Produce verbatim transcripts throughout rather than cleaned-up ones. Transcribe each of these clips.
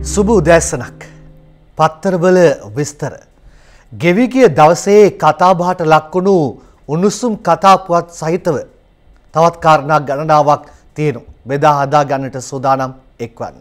සුබ උදෑසනක් පත්තරවල විස්තර ගෙවි ගිය දවසේ කතාබහට ලක්වුණු උණුසුම් කතා පුවත් සහිතව තවත් කාරණා ගණනාවක් තියෙනවා. බෙදා හදා ගන්නට සූදානම් එක්වන්න.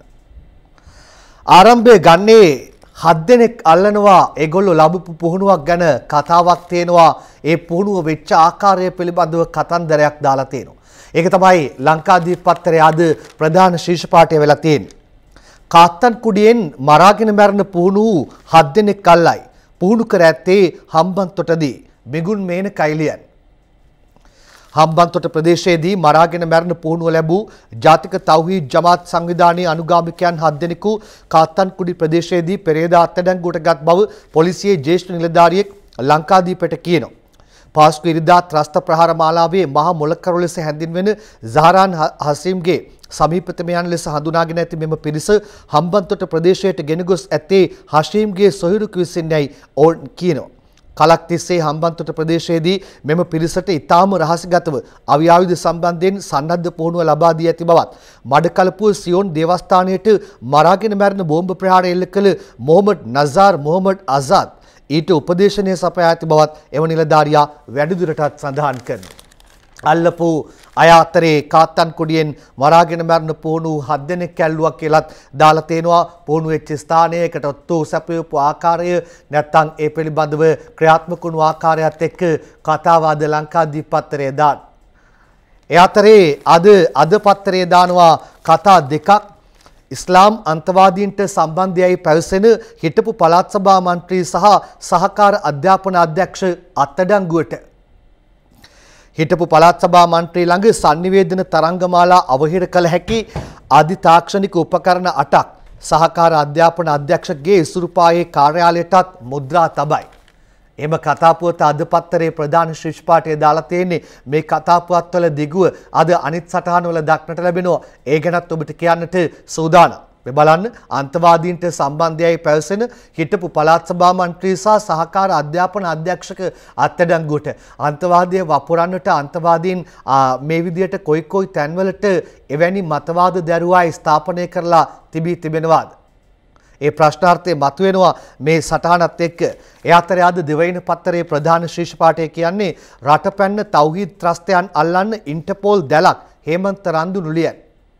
ආරම්භයේ ගන්නේ හත් දෙනෙක් අල්ලනවා ඒගොල්ලෝ ලැබපු පුහුණුවක් ගැන කතාවක් තියෙනවා. ඒ පුහුණුව වෙච්ච ආකාරය පිළිබඳව කතන්දරයක් දාලා තියෙනවා. ඒක තමයි ලංකාදීප පත්තරයේ අද ප්‍රධාන ශීර්ෂ පාඨය වෙලා තියෙන්නේ. කාත්තන් කුඩියෙන් මරාගෙන මැරෙන පුහුණු හත් දෙනෙක් අල්ලයි. පුහුණු කර ඇත්තේ හම්බන්තොටදී මිගුන් මේන කයිලියන්. හම්බන්තොට ප්‍රදේශයේදී මරාගෙන මැරෙන පුහුණුව ලැබූ ජාතික තෞහීද් ජමාත් සංවිධානයේ අනුගාමිකයන් හත් දෙනෙකු කාත්තන් කුඩි ප්‍රදේශයේදී පෙරේදා අත්අඩංගුවට ගත් බව පොලිසියේ ජ්‍යෙෂ්ඨ නිලධාරියෙක් ලංකාදීපට කියනවා. පාස්කු ඉරිදා ත්‍රස්ත ප්‍රහාර මාලාවේ මහා මොලකරු ලෙස හැඳින්වෙන සහරාන් හසීම්ගේ සමීපතමයන් ලෙස හඳුනාගෙන ඇති මෙම පිරිස හම්බන්තොට ප්‍රදේශයට ගෙන ගොස් ඇත්තේ හෂීම්ගේ සොහිරුක විසින්යයි ඔවුන් කියනවා. කලක් තිස්සේ හම්බන්තොට ප්‍රදේශයේදී මෙම පිරිසට ඉතාම රහසිගතව අවියාවිද සම්බන්ධයෙන් සන්නද්ධ පුහුණුව ලබා දී ඇති බවත් මඩකලපුව සියොන් දේවස්ථානයට මරාගෙන මැරෙන බෝම්බ ප්‍රහාරය එල්ල කළ මොහමඩ් නසාර් මොහමඩ් ආසාද් ඊට උපදේශනය සපයා ඇති බවත් එම නිලධාරියා වැඩිදුරටත් සඳහන් කරනවා. අල්ලපු අය අතරේ කාත්තන් කුඩියෙන් මරාගෙන මැරෙන පුහුණු හත් දෙනෙක් ඇල්ලුවා කියලත් දාලා තේනවා. පුහුණු වෙච්ච ස්ථානයකට ඔත්තු සැපයපු ආකාරය නැත්නම් ඒ පිළිබඳව ක්‍රියාත්මක වුණු ආකාරයත් එක්ක කතාව අද ලංකාදීප පත්තරයේ දාන. ඒ අතරේ අද අද පත්තරයේ දානවා කතා දෙකක්. ඉස්ලාම් අන්තවාදීන්ට සම්බන්ධයයි පැවසෙන හිටපු පළාත් සභා මන්ත්‍රී සහ සහකාර අධ්‍යාපන අධ්‍යක්ෂ අත්අඩංගුවට. හිටපු පළාත් සභා මන්ත්‍රී ළඟ sannivedana තරංගමාලා අවහිර කළ හැකි අධි තාක්ෂණික උපකරණ අටක් සහකාර අධ්‍යාපන අධ්‍යක්ෂකගේ ඉසුරුපායේ කාර්යාලයටත් මුද්‍රා තබයි. එම කතාපුවත අද පත්තරේ ප්‍රධාන ශීර්ෂ පාඨය දාලා තියෙන්නේ. මේ කතාපුවත්වල දිගුව අද අනිත් සටහන්වල දක්නට ලැබෙනවා. ඒ ගැනත් ඔබට කියන්නට සූදානම්. මේ බලන්න අන්තවාදීන්ට සම්බන්ධයයි පැවසෙන හිටපු පළාත් සභා මන්ත්‍රී සහ සහකාර අධ්‍යාපන අධ්‍යක්ෂක අත්අඩංගුවට. අන්තවාදය වපුරන්නට අන්තවාදීන් මේ විදියට කොයි කොයි තැන්වලට එවැනි මතවාද දැරුවායි ස්ථාපනය කරලා තිබී තිබෙනවාද? ඒ ප්‍රශ්නාර්ථය මතුවෙනවා මේ සටහනත් එක්ක. ඒ අතරේ අද දෙවයින පත්තරේ ප්‍රධාන ශීර්ෂ පාඨය කියන්නේ රටපැන්න තෞහීද් ත්‍රස්තයන් අල්ලන්න ඉන්ටර්පෝල් දැලක් හේමන්ත රන්දු නුලියන්.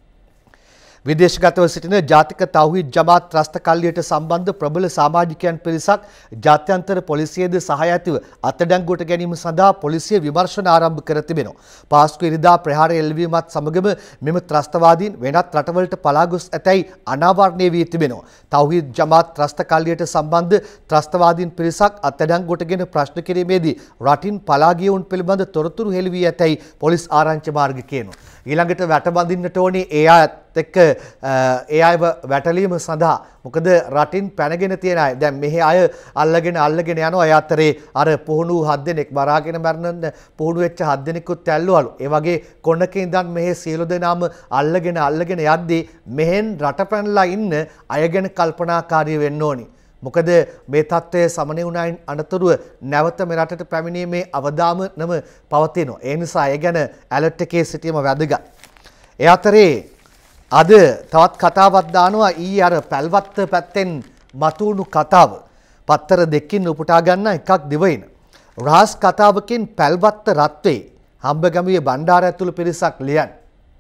විදේශගතව සිටින ජාතික තෞහීද් ජමාත් ත්‍රස්ත කල්ලියට සම්බන්ධ ප්‍රබල සමාජිකයන් පිරිසක් ජාත්‍යන්තර පොලිසියේද සහාය ඇතිව අත්අඩංගුවට ගැනීම සඳහා පොලිසිය විමර්ශන ආරම්භ කර තිබෙනවා. පාස්කු ඉරිදා ප්‍රහාරය එල්ලවීමත් සමගම මෙම ත්‍රස්තවාදීන් වෙනත් රටවලට පලා ගොස් ඇතැයි අනාවරණය වී තිබෙනවා. තෞහීද් ජමාත් ත්‍රස්ත කල්ලියට සම්බන්ධ ත්‍රස්තවාදීන් පිරිසක් අත්අඩංගුවටගෙන ප්‍රශ්න කිරීමේදී රටින් පලා ගියවුන් පිළිබඳ තොරතුරු හෙළි වී ඇතැයි පොලිස් ආරංචි මාර්ග කියනවා. ඊළඟට වැටබඳින්නට ඕනේ ඒ අයත් එක්ක ඒ අයව වැටලීම සඳහා. මොකද රටින් පැනගෙන තියෙන අය දැන් මෙහි අය අල්ලගෙන අල්ලගෙන යනවා. ඒ අතරේ අර පුහුණු හත් දෙනෙක් මරාගෙන මරන පුහුණු වෙච්ච හත් දෙනෙකුත් ඇල්ලුවලු. ඒ වගේ කොණක ඉඳන් මෙහි සියලු දෙනාම අල්ලගෙන අල්ලගෙන යද්දී මෙහෙන් රට පැනලා ඉන්න අය ගැන කල්පනාකාරී වෙන්න ඕනි. මොකද මේ තත්ත්වයේ සමනය වුණායින් අනතුරුව නැවත මේ රටට පැමිණීමේ අවදානම පවතිනවා. ඒ නිසා ඒ ගැන ඇලර්ට් එකේ සිටීම වැදගත්. ඒ අතරේ අද තවත් කතාවක් දානවා ඊ අර පැල්වත්ත පැත්තෙන් මතුණු කතාව. පත්තර දෙකකින් උපුටා ගන්න එකක් දිවයින. රහස් කතාවකින් පැල්වත්ත රත් වේ. හම්බගමුවේ බණ්ඩාර ඇතුළු පිරිසක් ලියන්.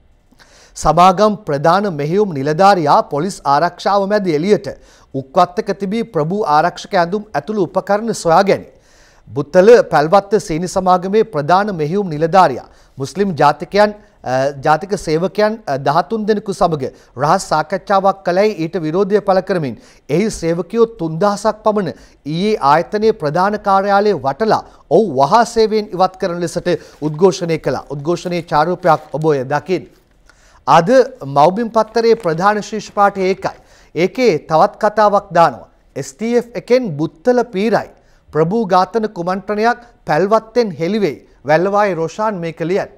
සමාගම් ප්‍රධාන මෙහෙයුම් නිලධාරියා පොලිස් ආරක්ෂාව මැද එළියට උක්වත්තක තිබී ප්‍රභූ ආරක්ෂක ඇඳුම් ඇතුළු උපකරණ සොයාගැනි. බුත්තල පැල්වත්ත සීනි සමාගමේ ප්‍රධාන මෙහෙයුම් නිලධාරියා මුස්ලිම් ජාතිකයන් ජාතික සේවකයන් දහතුන් දෙනෙකු සමග රහස් සාකච්ඡාවක් කළයි ඊට විරෝධය පළ කරමින් එහි සේවකයෝ තුන්දහසක් පමණ ඊයේ ආයතනයේ ප්‍රධාන කාර්යාලයේ වටලා ඔව් වහා සේවයෙන් ඉවත් කරන ලෙසට උද්ඝෝෂණය කළා. උද්ඝෝෂණයේ ඡායාරූපයක් ඔබ ඔය දකින්න. අද මව්බිම් පත්තරේ ප්‍රධාන ශීර්ෂ පාඨය ඒකයි. ඒකේ තවත් කතාවක් දානවා. එස් ටී එෆ් එකෙන් බුත්තල පීරයි ප්‍රභූ ඝාතන කුමන්ත්‍රණයක් පැල්වත්තෙන් හෙළිවෙයි. වැල්ලවායි රොෂාන් මේක ලියන.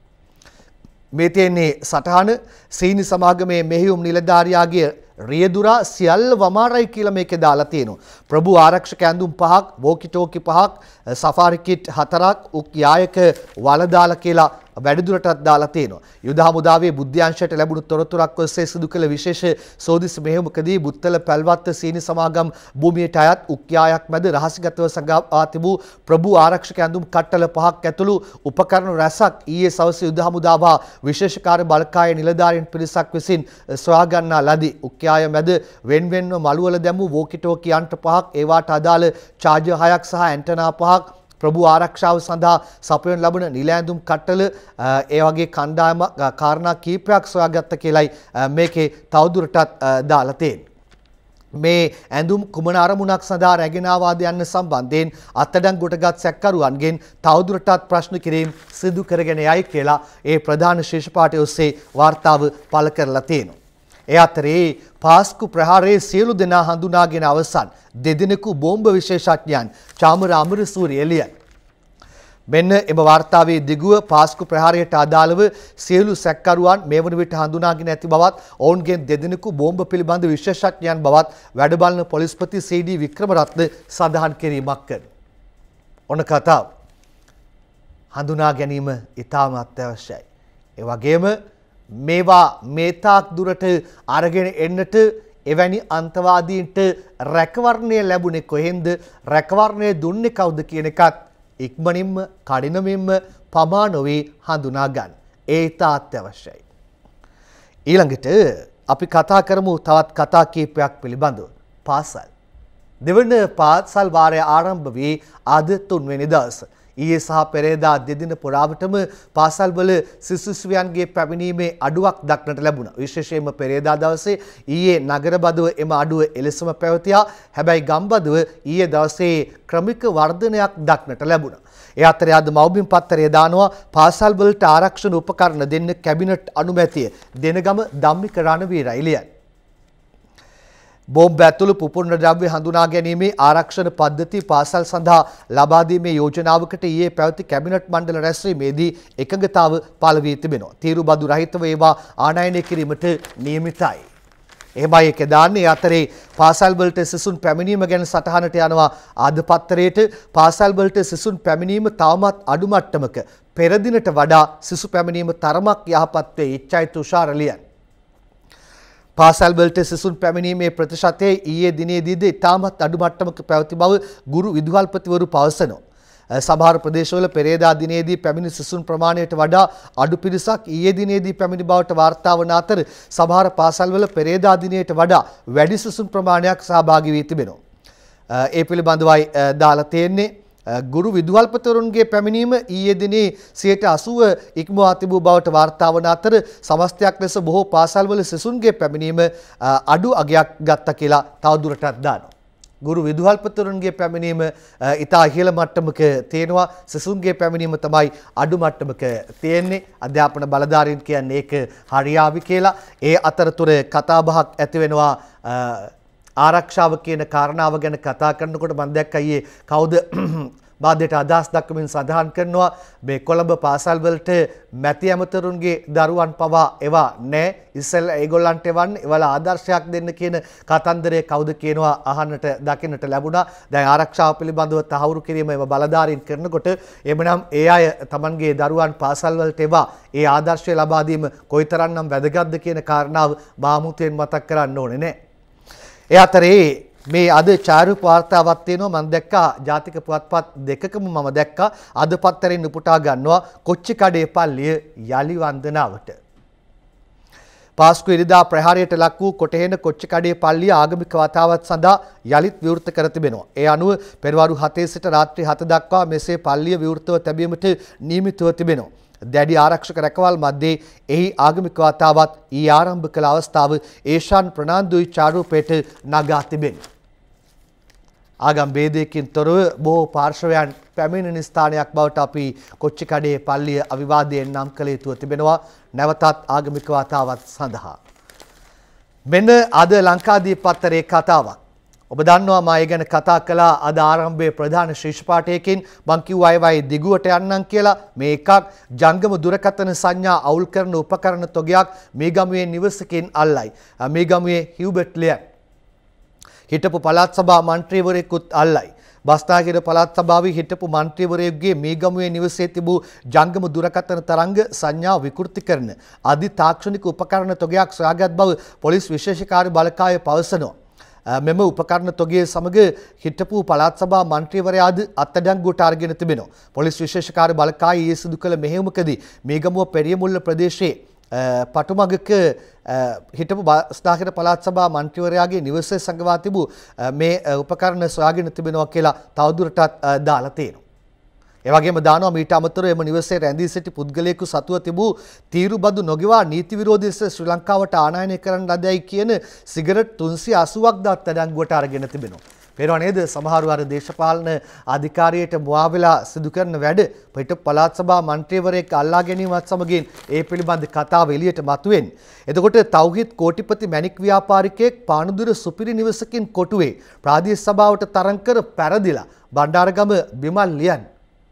මේ තියෙන්නේ සටහන සීනි සමාගමේ මෙහෙයුම් නිලධාරියාගේ රියදුරා සියල්ල වමාරයි කියලා මේකේ දාලා තියෙනවා. ප්‍රභූ ආරක්ෂක ඇඳුම් පහක්, වෝකි ටෝකි පහක්, සෆාරි කිට් හතරක්, උක් යායක වල දාලා කියලා වැඩිදුරටත් දාලා තියෙනවා. යුද හමුදාවේ බුද්ධ්‍යංශයට ලැබුණු තොරතුරක් ඔස්සේ සිදු කළ විශේෂ සෝදිසි මෙහෙයුමකදී බුත්තල පැල්වත්ත සීනි සමාගම් භූමියට අයත් උක්යායක් මැද රහසිගතව සඟවා තිබූ ප්‍රභූ ආරක්ෂක ඇඳුම් කට්ටල පහක් ඇතුළු උපකරණ රැසක් ඊයේ සවස යුද හමුදාව විශේෂ කාර්ය බලකායේ නිලධාරීන් පිරිසක් විසින් සොයා ගන්නා ලදී. උක්යාය මැද වෙන්වෙන්ව මළුවල දැමූ වෝකිටෝකි යන්ත්‍ර පහක්, ඒවාට අදාළ චාර්ජර් හයක් සහ ඇන්ටනා පහක්, ප්‍රභූ ආරක්ෂාව සඳහා සපයන ලබන නිල ඇඳුම් කට්ටල, ඒ වගේ කණ්ඩායම කාරණා කීපයක් සොයාගත්ත කියලයි මේකේ තවදුරටත් දාලා තියෙන්නේ. මේ ඇඳුම් කුමන අරමුණක් සඳහා රැගෙන ආවාද යන්න සම්බන්ධයෙන් අත්අඩංගුවටගත් සැකකරුවන්ගෙන් තවදුරටත් ප්‍රශ්න කිරීම සිදු කරගෙන යයි කියලා ඒ ප්‍රධාන ශීර්ෂපාඨය ඔස්සේ වාර්තාව පළ කරලා තියෙනවා. ඒ අතරේ පාස්කු ප්‍රහාරයේ සියලු දෙනා හඳුනාගෙන අවසන් දෙදෙනෙකු බෝම්බ විශේෂඥයන් චාමර අමරසූරිය එළියයි. මෙන්න එම වාර්තාවේ දිගුව පාස්කු ප්‍රහාරයට අදාළව සියලු සැකකරුවන් මේ වන විට හඳුනාගෙන ඇති බවත් ඔවුන්ගෙන් දෙදෙනෙකු බෝම්බ පිළිබඳ විශේෂඥයන් බවත් වැඩබලන පොලිස්පති සී.ඩී. වික්‍රමරත්න සඳහන් කිරීමක් කර. ඔන්න කතාව. හඳුනා ගැනීම ඉතාම අත්‍යවශ්‍යයි. ඒ වගේම මේවා මේතාක් දුරට අරගෙන එන්නට එවැනි අන්තවාදීන්ට රැකවරණය ලැබුණේ කොහෙන්ද, රැකවරණය දුන්නේ කවුද කියන එකත් ඉක්මනින්ම කඩිනමින්ම පමා නොවේ හඳුනා ගන්න. ඒ ඉතා අත්‍යවශ්‍යයි. ඊළඟට අපි කතා කරමු තවත් කතා කීපයක් පිළිබඳව. පාසල්. දෙවන පාසල් වාරය ආරම්භ වී අද තුන්වෙනි දවස. ඊයේ සහ පෙරේදා දෙදින පුරාවටම පාසල්වල සිසුස්වියන්ගේ පැමිණීමේ අඩුවක් දක්නට ලැබුණා. විශේෂයෙන්ම පෙරේදා දවසේ ඊයේ නගරබදුව එම අඩුව එලෙසම පැවතියා. හැබැයි ගම්බදුව ඊයේ දවසේ ක්‍රමික වර්ධනයක් දක්නට ලැබුණා. ඒ අතරේ අද මව්බිම් පත්තරය දානවා පාසල්වලට ආරක්ෂණ උපකරණ දෙන්න කැබිනට් අනුමැතිය දෙනගම ධම්මික රණවීර එළියයි. බෝම්බ ඇතුළු පුපුරන ද්‍රව්‍ය හඳුනා ගැනීමේ ආරක්ෂණ පද්ධති පාසල් සඳහා ලබා දීමේ යෝජනාවකට ඊයේ පැවති කැබිනට් මණ්ඩල රැස්වීමේදී එකඟතාව පළ වී තිබෙනවා. තීරු බදු රහිතව ඒවා ආනයනය කිරීමට නියමිතයි. එහෙමයි ඒක දාන්නේ. අතරේ පාසල් වලට සිසුන් පැමිණීම ගැන සටහනට යනවා ආද පත්තරයේට. පාසල් වලට සිසුන් පැමිණීම තවමත් අඩු මට්ටමක. පෙර දිනට වඩා සිසු පැමිණීම තරමක් යහපත් වේ. ඉච්ඡයි තුෂාර ලියන්. පාසල් වලට සිසුන් පැමිණීමේ ප්‍රතිශතය ඊයේ දිනේදීද ඉතාමත් අඩු මට්ටමක පැවති බව ගුරු විදුහල්පතිවරු පවසනවා. සමහර ප්‍රදේශවල පෙරේදා දිනේදී පැමිණි සිසුන් ප්‍රමාණයට වඩා අඩු පිරිසක් ඊයේ දිනේදී පැමිණි බවට වාර්තා වන අතර සමහර පාසල්වල පෙරේදා දිනයට වඩා වැඩි සිසුන් ප්‍රමාණයක් සහභාගී වී තිබෙනවා. ඒ පිළිබඳවයි දාලා තියෙන්නේ. ගුරු විදුහල්පතිවරුන්ගේ පැමිණීම ඊයේ දිනේ සියයට අසූව ඉක්මවා තිබූ බවට වාර්තා වන අතර සමස්තයක් ලෙස බොහෝ පාසල්වල සිසුන්ගේ පැමිණීම අඩු අගයක් ගත්තා කියලා තවදුරටත් දානවා. ගුරු විදුහල්පතිවරුන්ගේ පැමිණීම ඉතා ඉහළ මට්ටමක තියෙනවා. සිසුන්ගේ පැමිණීම තමයි අඩු මට්ටමක තියෙන්නේ. අධ්‍යාපන බලධාරීන් කියන්නේ ඒක හරියාවි කියලා. ඒ අතරතුර කතාබහක් ඇති වෙනවා ආරක්ෂාව කියන කාරණාව ගැන කතා කරනකොට මම දැක්ක අයියේ කවුද බාධයට අදහස් දක්වමින් සඳහන් කරනවා මේ කොළඹ පාසල් වලට මැති ඇමතරුන්ගේ දරුවන් පවා ඒවා නැහැ. ඉස්සෙල්ලා ඒගොල්ලන්ට එවන්නේ ඒවල ආදර්ශයක් දෙන්න කියන කතන්දරය කවුද කියනවා අහන්නට දකින්නට ලැබුණා. දැන් ආරක්ෂාව පිළිබඳව තහවුරු කිරීම ඒව බලධාරීන් කරනකොට එමනම් ඒ අය Tamanගේ දරුවන් පාසල් වලට ඒවා ඒ ආදර්ශය ලබා දීම කොයිතරම්නම් වැදගත්ද කියන කාරණාව මාමුතෙන් මතක් කරන්න ඕනේ නේ. ඒ අතරේ මේ අද චාරු වාර්තාවක් තියෙනවා මම දැක්කා ජාතික පුවත්පත් දෙකකම මම දැක්කා අද පත්තරෙන් උපුටා ගන්නවා කොච්චිකඩේ පල්ලිය යලි වන්දනාවට. පාස්කු ඉරිදා ප්‍රහාරයට ලක් වූ කොටහෙන කොච්චිකඩේ පල්ලිය ආගමික වතාවත් සඳහා යලිත් විවෘත කර තිබෙනවා. ඒ අනුව පෙරවරු හතේ සිට රාත්‍රී හත දක්වා මෙසේ පල්ලිය විවෘතව තැබීමට නියමිතව තිබෙනවා. දැඩි ආරක්ෂක රැකවල් මැද්දේ එහි ආගමික වතාවත් ඊ ආරම්භ කළ අවස්ථාව ඒෂාන් ප්‍රනාන්දුයි චාරූපයට නගා තිබෙනවා. ආගම් ભેදයකින් තොරව බොහෝ පාර්ශවයන් පැමිණෙන ස්ථානයක් බවට අපි කොච්චිකඩේ පල්ලිය අවිවාදයෙන් නම් කළ යුතුව තිබෙනවා නැවතත් ආගමික වතාවත් සඳහා. මෙන්න අද ලංකාදීප පත්තරේ කතාවක්. ඔබ දන්නවා මා ඒ ගැන කතා කළා අද ආරම්භයේ ප්‍රධාන ශීර්ෂපාඨයකින් මං කිව්වා ඒවයි දිගුවට යන්නම් කියලා. මේ එකක් ජංගම දුරකථන සංඥා අවුල් කරන උපකරණ තොගයක් මේගමුවේ නිවසකින් අල්ලයි. මේගමුවේ හියුබර්ට් ලියන් හිටපු පළාත් සභා මන්ත්‍රීවරයෙකුත් අල්ලයි. බස්නාහිර පළාත් සභාවේ හිටපු මන්ත්‍රීවරයෙකුගේ මීගමුවේ නිවසේ තිබූ ජංගම දුරකථන තරංග සංඥා විකෘති කරන අධි තාක්ෂණික උපකරණ තොගයක් සොයාගත් බව පොලිස් විශේෂ කාර්ය බළකාය පවසනවා. මෙම උපකරණ තොගයේ සමග හිටපු පළාත් සභා මන්ත්‍රීවරයාද අත්අඩංගුවට අරගෙන තිබෙනවා. පොලිස් විශේෂ කාර්ය බළකාය ඊයේ සිදු කළ මෙහෙයුමකදී මීගමුව පෙරියමුල්ල ප්‍රදේශයේ පටුමගක හිටපු බස්නාහිර පළාත් සභා මන්ත්‍රීවරයාගේ නිවසේ සංගවා තිබූ මේ උපකරණ සොයාගෙන තිබෙනවා කියලා තවදුරටත් දාලා තියෙනවා. ඒ වගේම දානවා මීට අමතරව එම නිවසේ රැඳී සිටි පුද්ගලයෙකු සතුව තිබූ තීරුබදු නොගෙවා නීති විරෝධී ලෙස ශ්‍රී ලංකාවට ආනයනය කරන ලදයි කියන සිගරට් තුන්සිය අසූවක් ද අත්අඩංගුවට අරගෙන තිබෙනවා. පේනවා නේද සමහර අර දේශපාලන අධිකාරියට මුවා වෙලා සිදු කරන වැඩ පිට පළාත් සභා මන්ත්‍රීවරයෙක් අල්ලා ගැනීමත් සමගින් ඒ පිළිබඳ කතාව එළියට මතුවෙන්නේ. එතකොට තෞහිද් කෝටිපති මැණික් ව්‍යාපාරිකයෙක් පානදුර සුපිරි නිවසකින් කොටුවේ ප්‍රාදේශ සභාවට තරම් කර පැරදිලා බණ්ඩාරගම බිමල් ලියන්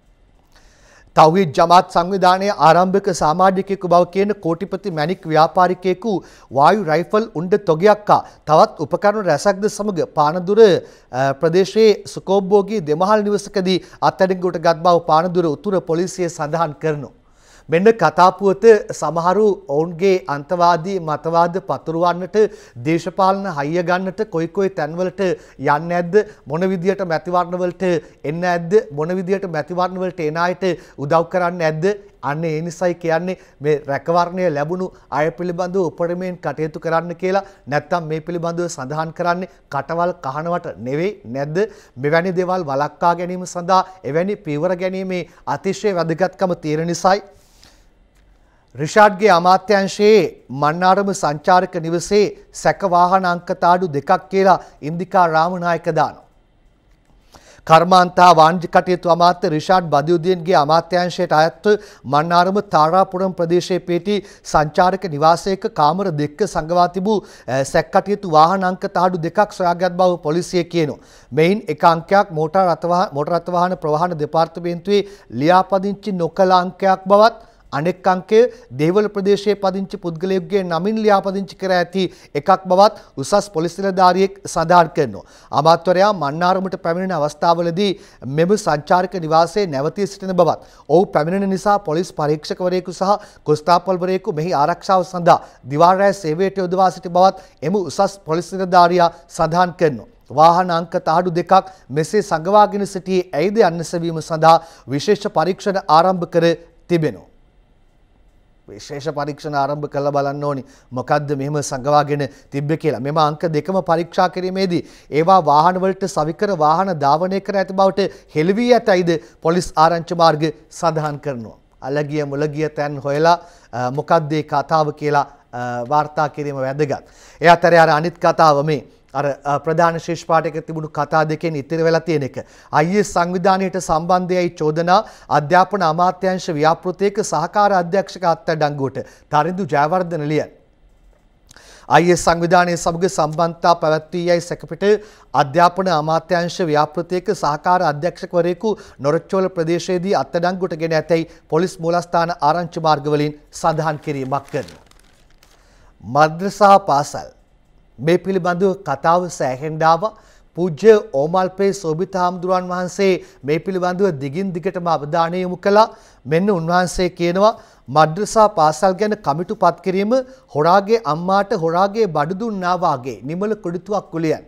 තෞහිද් ජමාත් සංවිධානයේ ආරම්භක සමාජිකයෙකු බව කියන කෝටිපති මැණික් ව්‍යාපාරිකයෙකු වායු රයිෆල් උණ්ඩ තොගයක් හා තවත් උපකරණ රැසක්ද සමග පානදුර ප්‍රදේශයේ සුකෝබ්බෝගේ දෙමහල් නිවසකදී අත්අඩංගුවට ගත් බව පානදුර උතුර පොලිසිය සඳහන් කරනවා. මෙන්න කතාපුවත සමහරු ඔවුන්ගේ අන්තවාදී මතවාද පතුරවන්නට දේශපාලන හයිය ගන්නට කොයි කොයි තැන්වලට යන්නේ නැද්ද මොන විදියට මැතිවරණ වලට එන්නේ නැද්ද මොන විදියට මැතිවරණ වලට එන අයට උදව් කරන්නේ නැද්ද අන්න ඒ නිසයි කියන්නේ මේ රැකවරණය ලැබුණු අය පිළිබඳව උපරිමයෙන් කටයුතු කරන්න කියලා නැත්නම් මේ පිළිබඳව සඳහන් කරන්නේ කටවල් කහනවට නෙවෙයි නැද්ද මෙවැනි දේවල් වළක්වා ගැනීම සඳහා එවැනි පියවර ගැනීමේ අතිශය වැදගත්කම තියෙන නිසායි රිෂාඩ්ගේ අමාත්‍යංශයේ මන්නාරම සංචාරක නිවසේ සැක වාහන අංක තාඩු දෙකක් කියලා ඉන්දිකා රාමනායක දානවා. කර්මාන්ත වාණිජ්‍ය කටයුතු අමාත්‍ය රිෂාඩ් බදියුදීන්ගේ අමාත්‍යංශයට අයත් මන්නාරම තාරාපුරම් ප්‍රදේශයේ පිහිටි සංචාරක නිවාසයක කාමර දෙකක සංගවා තිබූ සැක කටයුතු වාහන අංක තාඩු දෙකක් සොයාගත් බව පොලිසිය කියනවා. මෙයින් එක අංකයක් මෝටාර් රථ වාහන ප්‍රවාහන දෙපාර්තමේන්තුවේ ලියාපදිංචි නොකළ අංකයක් බවත් අනෙක් අංකය දේවල ප්‍රදේශයේ පදිංචි පුද්ගලයෙකුගේ නමින් ලියාපදිංචි කර ඇති එකක් බවත් උසස් පොලිස් නිලධාරියෙක් සඳහන් කරනවා. අමාත්‍යවරයා මන්නාරමට පැමිණෙන අවස්ථාවලදී මෙම සංචාරක නිවාසයේ නැවතී සිටින බවත් ඔහු පැමිණෙන නිසා පොලිස් පරීක්ෂකවරයෙකු සහ කොස්තාපල්වරයෙකු මෙහි ආරක්ෂාව සඳහා දිවා රැය සේවයට යොදවා සිටි බවත් එම උසස් පොලිස් නිලධාරියා සඳහන් කරනවා. වාහන අංක තාඩු දෙකක් මෙසේ සංගවාගෙන සිටියේ ඇයිද යන්න සැවීම සඳහා විශේෂ පරීක්ෂණ ආරම්භ කර තිබෙනවා. විශේෂ පරීක්ෂණ ආරම්භ කළ බලන්න ඕනි මොකද්ද මෙහෙම සංගවාගෙන තිබ්බේ කියලා. මෙම අංක දෙකම පරීක්ෂා කිරීමේදී ඒවා வாகන වලට සවිකර වාහන ධාවනය කර ඇති බවට හෙළි වී ඇතයිද පොලිස් ආරංචි මාර්ග සඳහන් කරනවා. අලගිය මුලගිය තැන් හොයලා මොකද්ද මේ කතාව කියලා වාර්තා කිරීම වැදගත්. ඒ අතරේ අර අනිත් කතාව මේ අර ප්‍රධාන ශීර්ෂ පාඨයක තිබුණු කතා දෙකෙන් ඉතිරි වෙලා තියෙන එක. ආයි එස් සංවිධානයට සම්බන්ධයයි චෝදනා අධ්‍යාපන අමාත්‍යාංශ ව්‍යාපෘතියක සහකාර අධ්‍යක්ෂක අත්අඩංගුවට තරිඳු ජයවර්ධන ලියන. ආයි එස් සංවිධානයේ සමග සම්බන්ධතා පැවැත්වී යයි සැකපිට අධ්‍යාපන අමාත්‍යාංශ ව්‍යාපෘතියක සහකාර අධ්‍යක්ෂකවරයෙකු නොරොච්චෝල ප්‍රදේශයේදී අත්අඩංගුවට ගෙන ඇතැයි පොලිස් මූලස්ථාන ආරංචි මාර්ගවලින් සඳහන් කිරීමක් කරනවා. මද්‍රසා පාසල් මේ පිළිබඳව කතාව සෑහෙන්න ආවා. පූජ්‍ය ඕමල්පේ සෝබිත හාමුදුරුවන් වහන්සේ මේ පිළිබඳව දිගින් දිගටම අවධානය යොමු කළා. මෙන්න උන්වහන්සේ කියනවා මද්‍රසා පාසල් ගැන කමිටු පත් කිරීම හොරාගේ අම්මාට හොරාගේ බඩු දුන්නා වාගේ නිමල කුඩිතුවක් කුලියන්.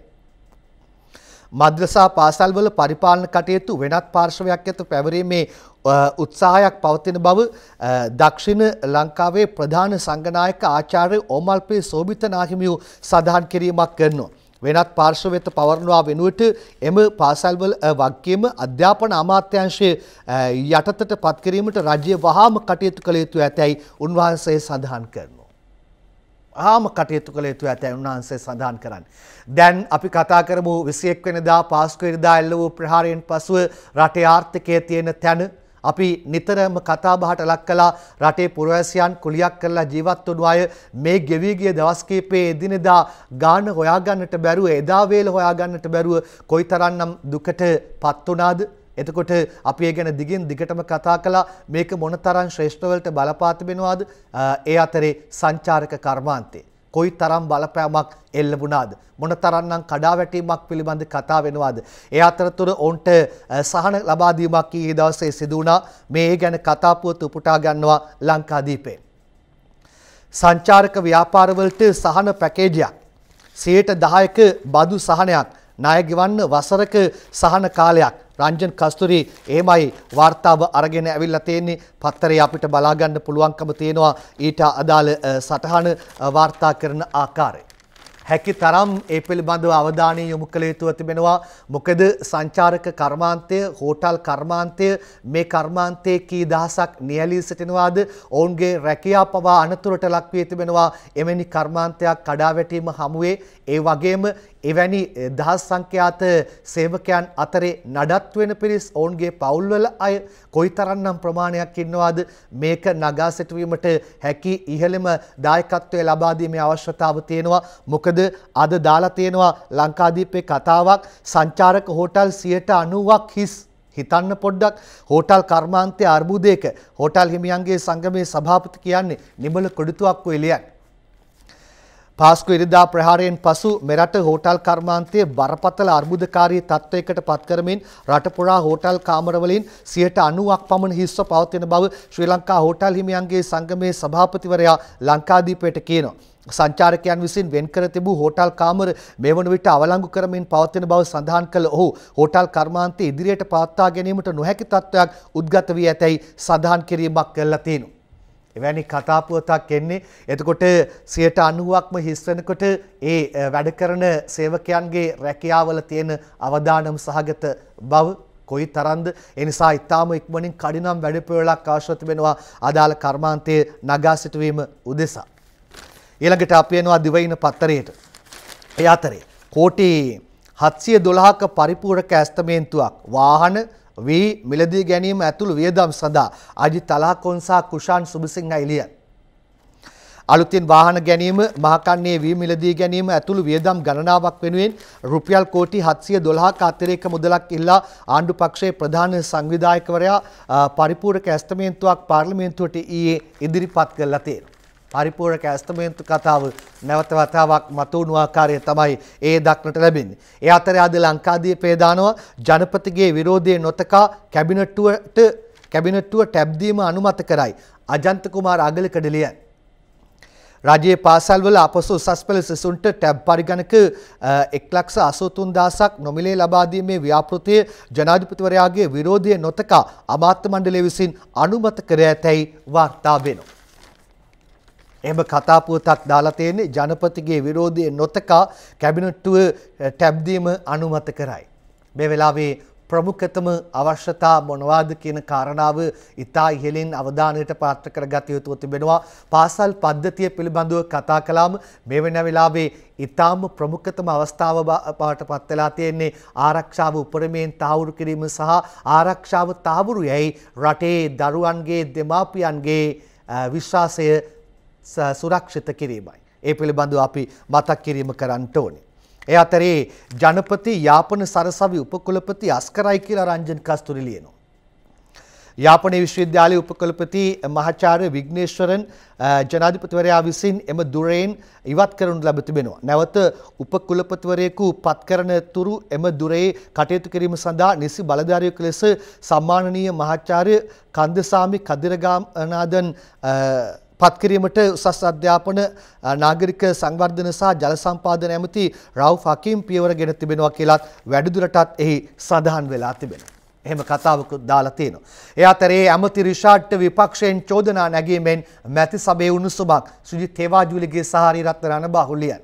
මද්‍රසා පාසල්වල පරිපාලන කටයුතු වෙනත් පාර්ශවයක් ඇත පැවරීමේ උත්සාහයක් පවතින බව දක්ෂිණ ලංකාවේ ප්‍රධාන සංඝනායක ආචාර්ය ඕමල්පේ සෝබිත නාහිමියෝ සඳහන් කිරීමක් කරනවා. වෙනත් පාර්ශව වෙත පවරනවා වෙනුවට එම පාසල්වල වගකීම අධ්‍යාපන අමාත්‍යාංශයේ යටතට පත් කිරීමට රජය වහාම කටයුතු කළ යුතු ඇතැයි උන්වහන්සේ සඳහන් කරනවා. වහාම කටයුතු කළ යුතු ඇතැයි උන්වහන්සේ සඳහන් කරන්නේ. දැන් අපි කතා කරමු විසිඑක් වෙනිදා පාස්කු ඉරිදා එල්ල වූ ප්‍රහාරයෙන් පසුව රටේ ආර්ථිකයේ තියෙන තැන. අපි නිතරම කතා බහට ලක් කළා රටේ පුරවැසියන් කුලියක් කරලා ජීවත් වුණු අය මේ ගෙවි ගිය දවස් කිහිපයේ එදිනෙදා ගාන හොයාගන්නට බැරුව එදා වේල හොයාගන්නට බැරුව කොයිතරම්නම් දුකට පත් වුණාද. එතකොට අපි ඒ ගැන දිගින් දිගටම කතා කළා මේක මොනතරම් ශ්‍රේෂ්ඨ වලට බලපා තිබෙනවද. ඒ අතරේ සංචාරක කර්මාන්තේ කොයි තරම් බලපෑමක් එල්ල වුණාද මොන තරම්නම් කඩාවැටීමක් පිළිබඳ කතා වෙනවාද ඒ අතරතුර ඔවුන්ට සහන ලබා දීමක් ඊයේ දවසේ සිදු වුණා මේ ගැන කතා පුවත උපුටා ගන්නවා ලංකාදීපේ සංචාරක ව්‍යාපාරවලට සහන පැකේජයක් සියයට දහයක බදු සහනයක් ණය ගෙවන්න වසරක සහන කාලයක් රංජන් කස්තුරි එමයි වාර්තාව අරගෙන ඇවිල්ලා තියෙන්නේ පත්තරේ අපිට බලා ගන්න පුළුවන්කම තියෙනවා ඊට අදාළ සටහන වාර්තා කරන ආකාරය හැකි තරම් ඒ පිළිබඳව අවධානය යොමු කළ යුතුව තිබෙනවා මොකද සංචාරක කර්මාන්තය හෝටල් කර්මාන්තය මේ කර්මාන්තයේ කී දහසක් නියැලී සිටිනවාද ඔවුන්ගේ රැකියාව පවා අනතුරට ලක් වී තිබෙනවා එවැනි කර්මාන්තයක් කඩාවැටීම හමුවේ ඒ වගේම එවැනි දහස් සංඛ්‍යාත සේවකයන් අතරේ නඩත් වෙන පිරිස් ඔවුන්ගේ පවුල්වල අය කොයිතරම්නම් ප්‍රමාණයක් ඉන්නවාද මේක නගා සිටුවීමට හැකි ඉහළම දායකත්වය ලබා දීමේ අවශ්‍යතාව තියෙනවා මොකද අද දාලා තියෙනවා ලංකාදීපේ කතාවක් සංචාරක හෝටල් සියයට අනූවක් හිස් හිතන්න පොඩ්ඩක් හෝටල් කර්මාන්තයේ අර්බුදයක හෝටල් හිමියන්ගේ සංගමේ සභාපති කියන්නේ නිබල කොඩිතුවක්කු එළියන් පාස්කු ඉරිදා ප්‍රහාරයෙන් පසු මෙරට හෝටල් කර්මාන්තයේ බරපතල අර්බුදකාරී තත්ත්වයකට පත් කරමින් රට පුරා හෝටල් කාමරවලින් සියයට අනූවක් පමණ හිස්ව පවතින බව ශ්‍රී ලංකා හෝටල් හිමියන්ගේ සංගමේ සභාපතිවරයා ලංකාදීපයට කියනවා. සංචාරකයන් විසින් වෙන් කර තිබූ හෝටල් කාමර මේ වන විට අවලංගු කරමින් පවතින බව සඳහන් කළ ඔහු හෝටල් කර්මාන්තය ඉදිරියට පවත්වා ගැනීමට නොහැකි තත්ත්වයක් උද්ගත වී ඇතැයි සඳහන් කිරීමක් කළා තියෙනවා. එවැනි කතා පුවතක් එන්නේ එතකොට සියයට අනූවක්ම හිස් වෙනකොට ඒ වැඩ කරන සේවකයන්ගේ රැකියාවල තියෙන අවදානම් සහගත බව කොයි තරම්ද ඒ නිසා ඊටාම ඉක්මනින් කඩිනම් වැඩපිළිවෙලක් අවශ්‍ය තිබෙනවා අදාළ කර්මාන්තයේ නගා සිටුවීම උදෙසා ඊළඟට අපි යනවා දිවයින පත්තරයට ඒ අතරේ කෝටි හත්සිය දොළහක පරිපූර්ණක ඇස්තමේන්තුවක් වාහන වී මිලදී ගැනීම ඇතුළු වියදම් සඳහා අජිත් තලහකොන්සා කුෂාන් සුබසිංහ එළිය අලුතින් වාහන ගැනීම මහකන්නේ වී මිලදී ගැනීම ඇතුළු වියදම් ගණනාවක් වෙනුවෙන් රුපියල් කෝටි හත්සිය දොළහක අතිරේක මුදලක් ඉල්ලා ආණ්ඩු පක්ෂයේ ප්‍රධාන සංවිධායකවරයා පරිපූර්ණක ඇස්තමේන්තුවක් පාර්ලිමේන්තුවට ඊයේ ඉදිරිපත් කළා තියෙනවා. පරිපූර්ණක ඇස්තමේන්තු කතාව නැවත වතාවක් මතුවුණු ආකාරය තමයි ඒ දක්නට ලැබෙන්නේ. ඒ අතරේ අද ලංකාදීපේ දානවා ජනපතිගේ විරෝධයේ නොතකා කැබිනට්ටුවට කැබිනට්ටුව ටැබ් දීම අනුමත කරයි. අජන්ත කුමාර අගලකඩලිය රජයේ පාසල්වල අපසු උසස් පෙළ සිසුන්ට ටැබ් පරිගණක එක් ලක්ෂ අසූ තුන් දහසක් නොමිලේ ලබා දීමේ ව්‍යාපෘතිය ජනාධිපතිවරයාගේ විරෝධයේ නොතකා අමාත්‍ය මණ්ඩලය විසින් අනුමත කර ඇතැයි වාර්තා වෙනවා. එහෙම කතා පුවතක් දාලා තියෙන්නේ ජනපතිගේ විරෝධයේ නොතකා කැබිනට්ටුව ටැබ් දීම අනුමත කරයි. මේ වෙලාවේ ප්‍රමුඛතම අවශ්‍යතා මොනවාද කියන කාරණාව ඉතා ඉහළින් අවධානයට පාත්‍ර කරගත යුතුව තිබෙනවා. පාසල් පද්ධතිය පිළිබඳව කතා කළාම මේ වෙන වෙලාවේ ඉතාම ප්‍රමුඛතම අවස්ථාව බවට පත් වෙලා තියෙන්නේ ආරක්ෂාව උපරිමයෙන් තහවුරු කිරීම සහ ආරක්ෂාව තහවුරු යයි රටේ දරුවන්ගේ දෙමාපියන්ගේ විශ්වාසය සුරක්ෂිත කිරීමයි. ඒ පිළිබඳව අපි මතක් කිරීම කරන්න ඕනේ. ඒ අතරේ ජනපති යාපන සරසවි උපකුලපති අස්කරයි කියලා රංජන් කස්තුරි ලියනවා. යාපන විශ්වවිද්‍යාලයේ උපකුලපති මහාචාර්ය විග්නේශ්වරන් ජනාධිපතිවරයා විසින් එම දුරෙන් ඉවත් කරනු ලැබ තිබෙනවා. නැවත උපකුලපතිවරයෙකු පත් කරන තුරු එම දුරේ කටයුතු කිරීම සඳහා නිසි බලධාරියෙකු ලෙස සම්මානනීය මහාචාර්ය කන්දසාමි කදිරගාමනාදන් පත් කිරීමට උසස් අධ්‍යාපන නාගරික සංවර්ධන සහ ජල සම්පාදන ඇමති රවුෆ් හකීම් පියවර ගෙන තිබෙනවා කියලාත් වැඩිදුරටත් එහි සඳහන් වෙලා තිබෙනවා. එහෙම කතාවකුත් දාලා තියෙනවා. ඒ අතරේ ඇමති රිෂාඩ්ට විපක්ෂයෙන් චෝදනා නැගීමෙන් මැති සභාවේ උණුසුමක් සුජිත් තේවාජුලිගේ සහ හරිරත්න රණබාහුලියන්.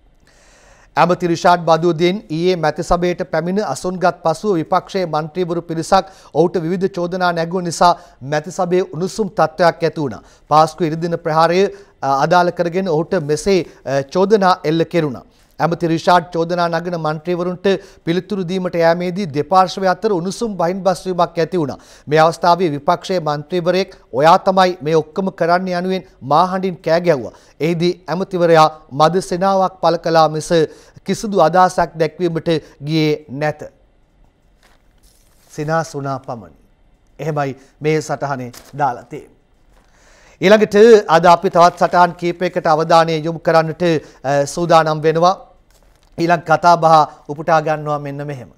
ඇමති රිෂාඩ් බදුදීන් ඊයේ මැති සභාවට පැමිණ අසුන්ගත් පසුව විපක්ෂයේ මන්ත්‍රීවරු පිරිසක් ඔහුට විවිධ චෝදනා නැගුව නිසා මැති සභාවේ උණුසුම් තත්ත්වයක් ඇති වුණා. පාස්කු ඉරිදින ප්‍රහාරය අදාළ කරගෙන ඔහුට මෙසේ චෝදනා එල්ල කෙරුණා. ඇමති රිෂාඩ් චෝදනා නගන මන්ත්‍රීවරුන්ට පිළිතුරු දීමට යෑමේදී දෙපාර්ශ්වය අතර උණුසුම් බහින් බස්වීමක් ඇති වුණා. මේ අවස්ථාවේ විපක්ෂයේ මන්ත්‍රීවරයෙක් ඔයා තමයි මේ ඔක්කොම කරන්න යනුවෙන් මාහඬින් කෑ ගැහුවා. එහිදී ඇමතිවරයා මද සෙනාවක් පළ කළා මිස කිසිදු අදහසක් දැක්වීමට ගියේ නැත. සිනාසුනා පමණි. එහෙමයි මේ සටහනේ දාලා තියෙන්නේ. ඊළඟට අද අපි තවත් සටහන් කීපයකට අවධානය යොමු කරන්නට සූදානම් වෙනවා. ඊළඟ කතාබහ උපුටා ගන්නවා මෙන්න මෙහෙම.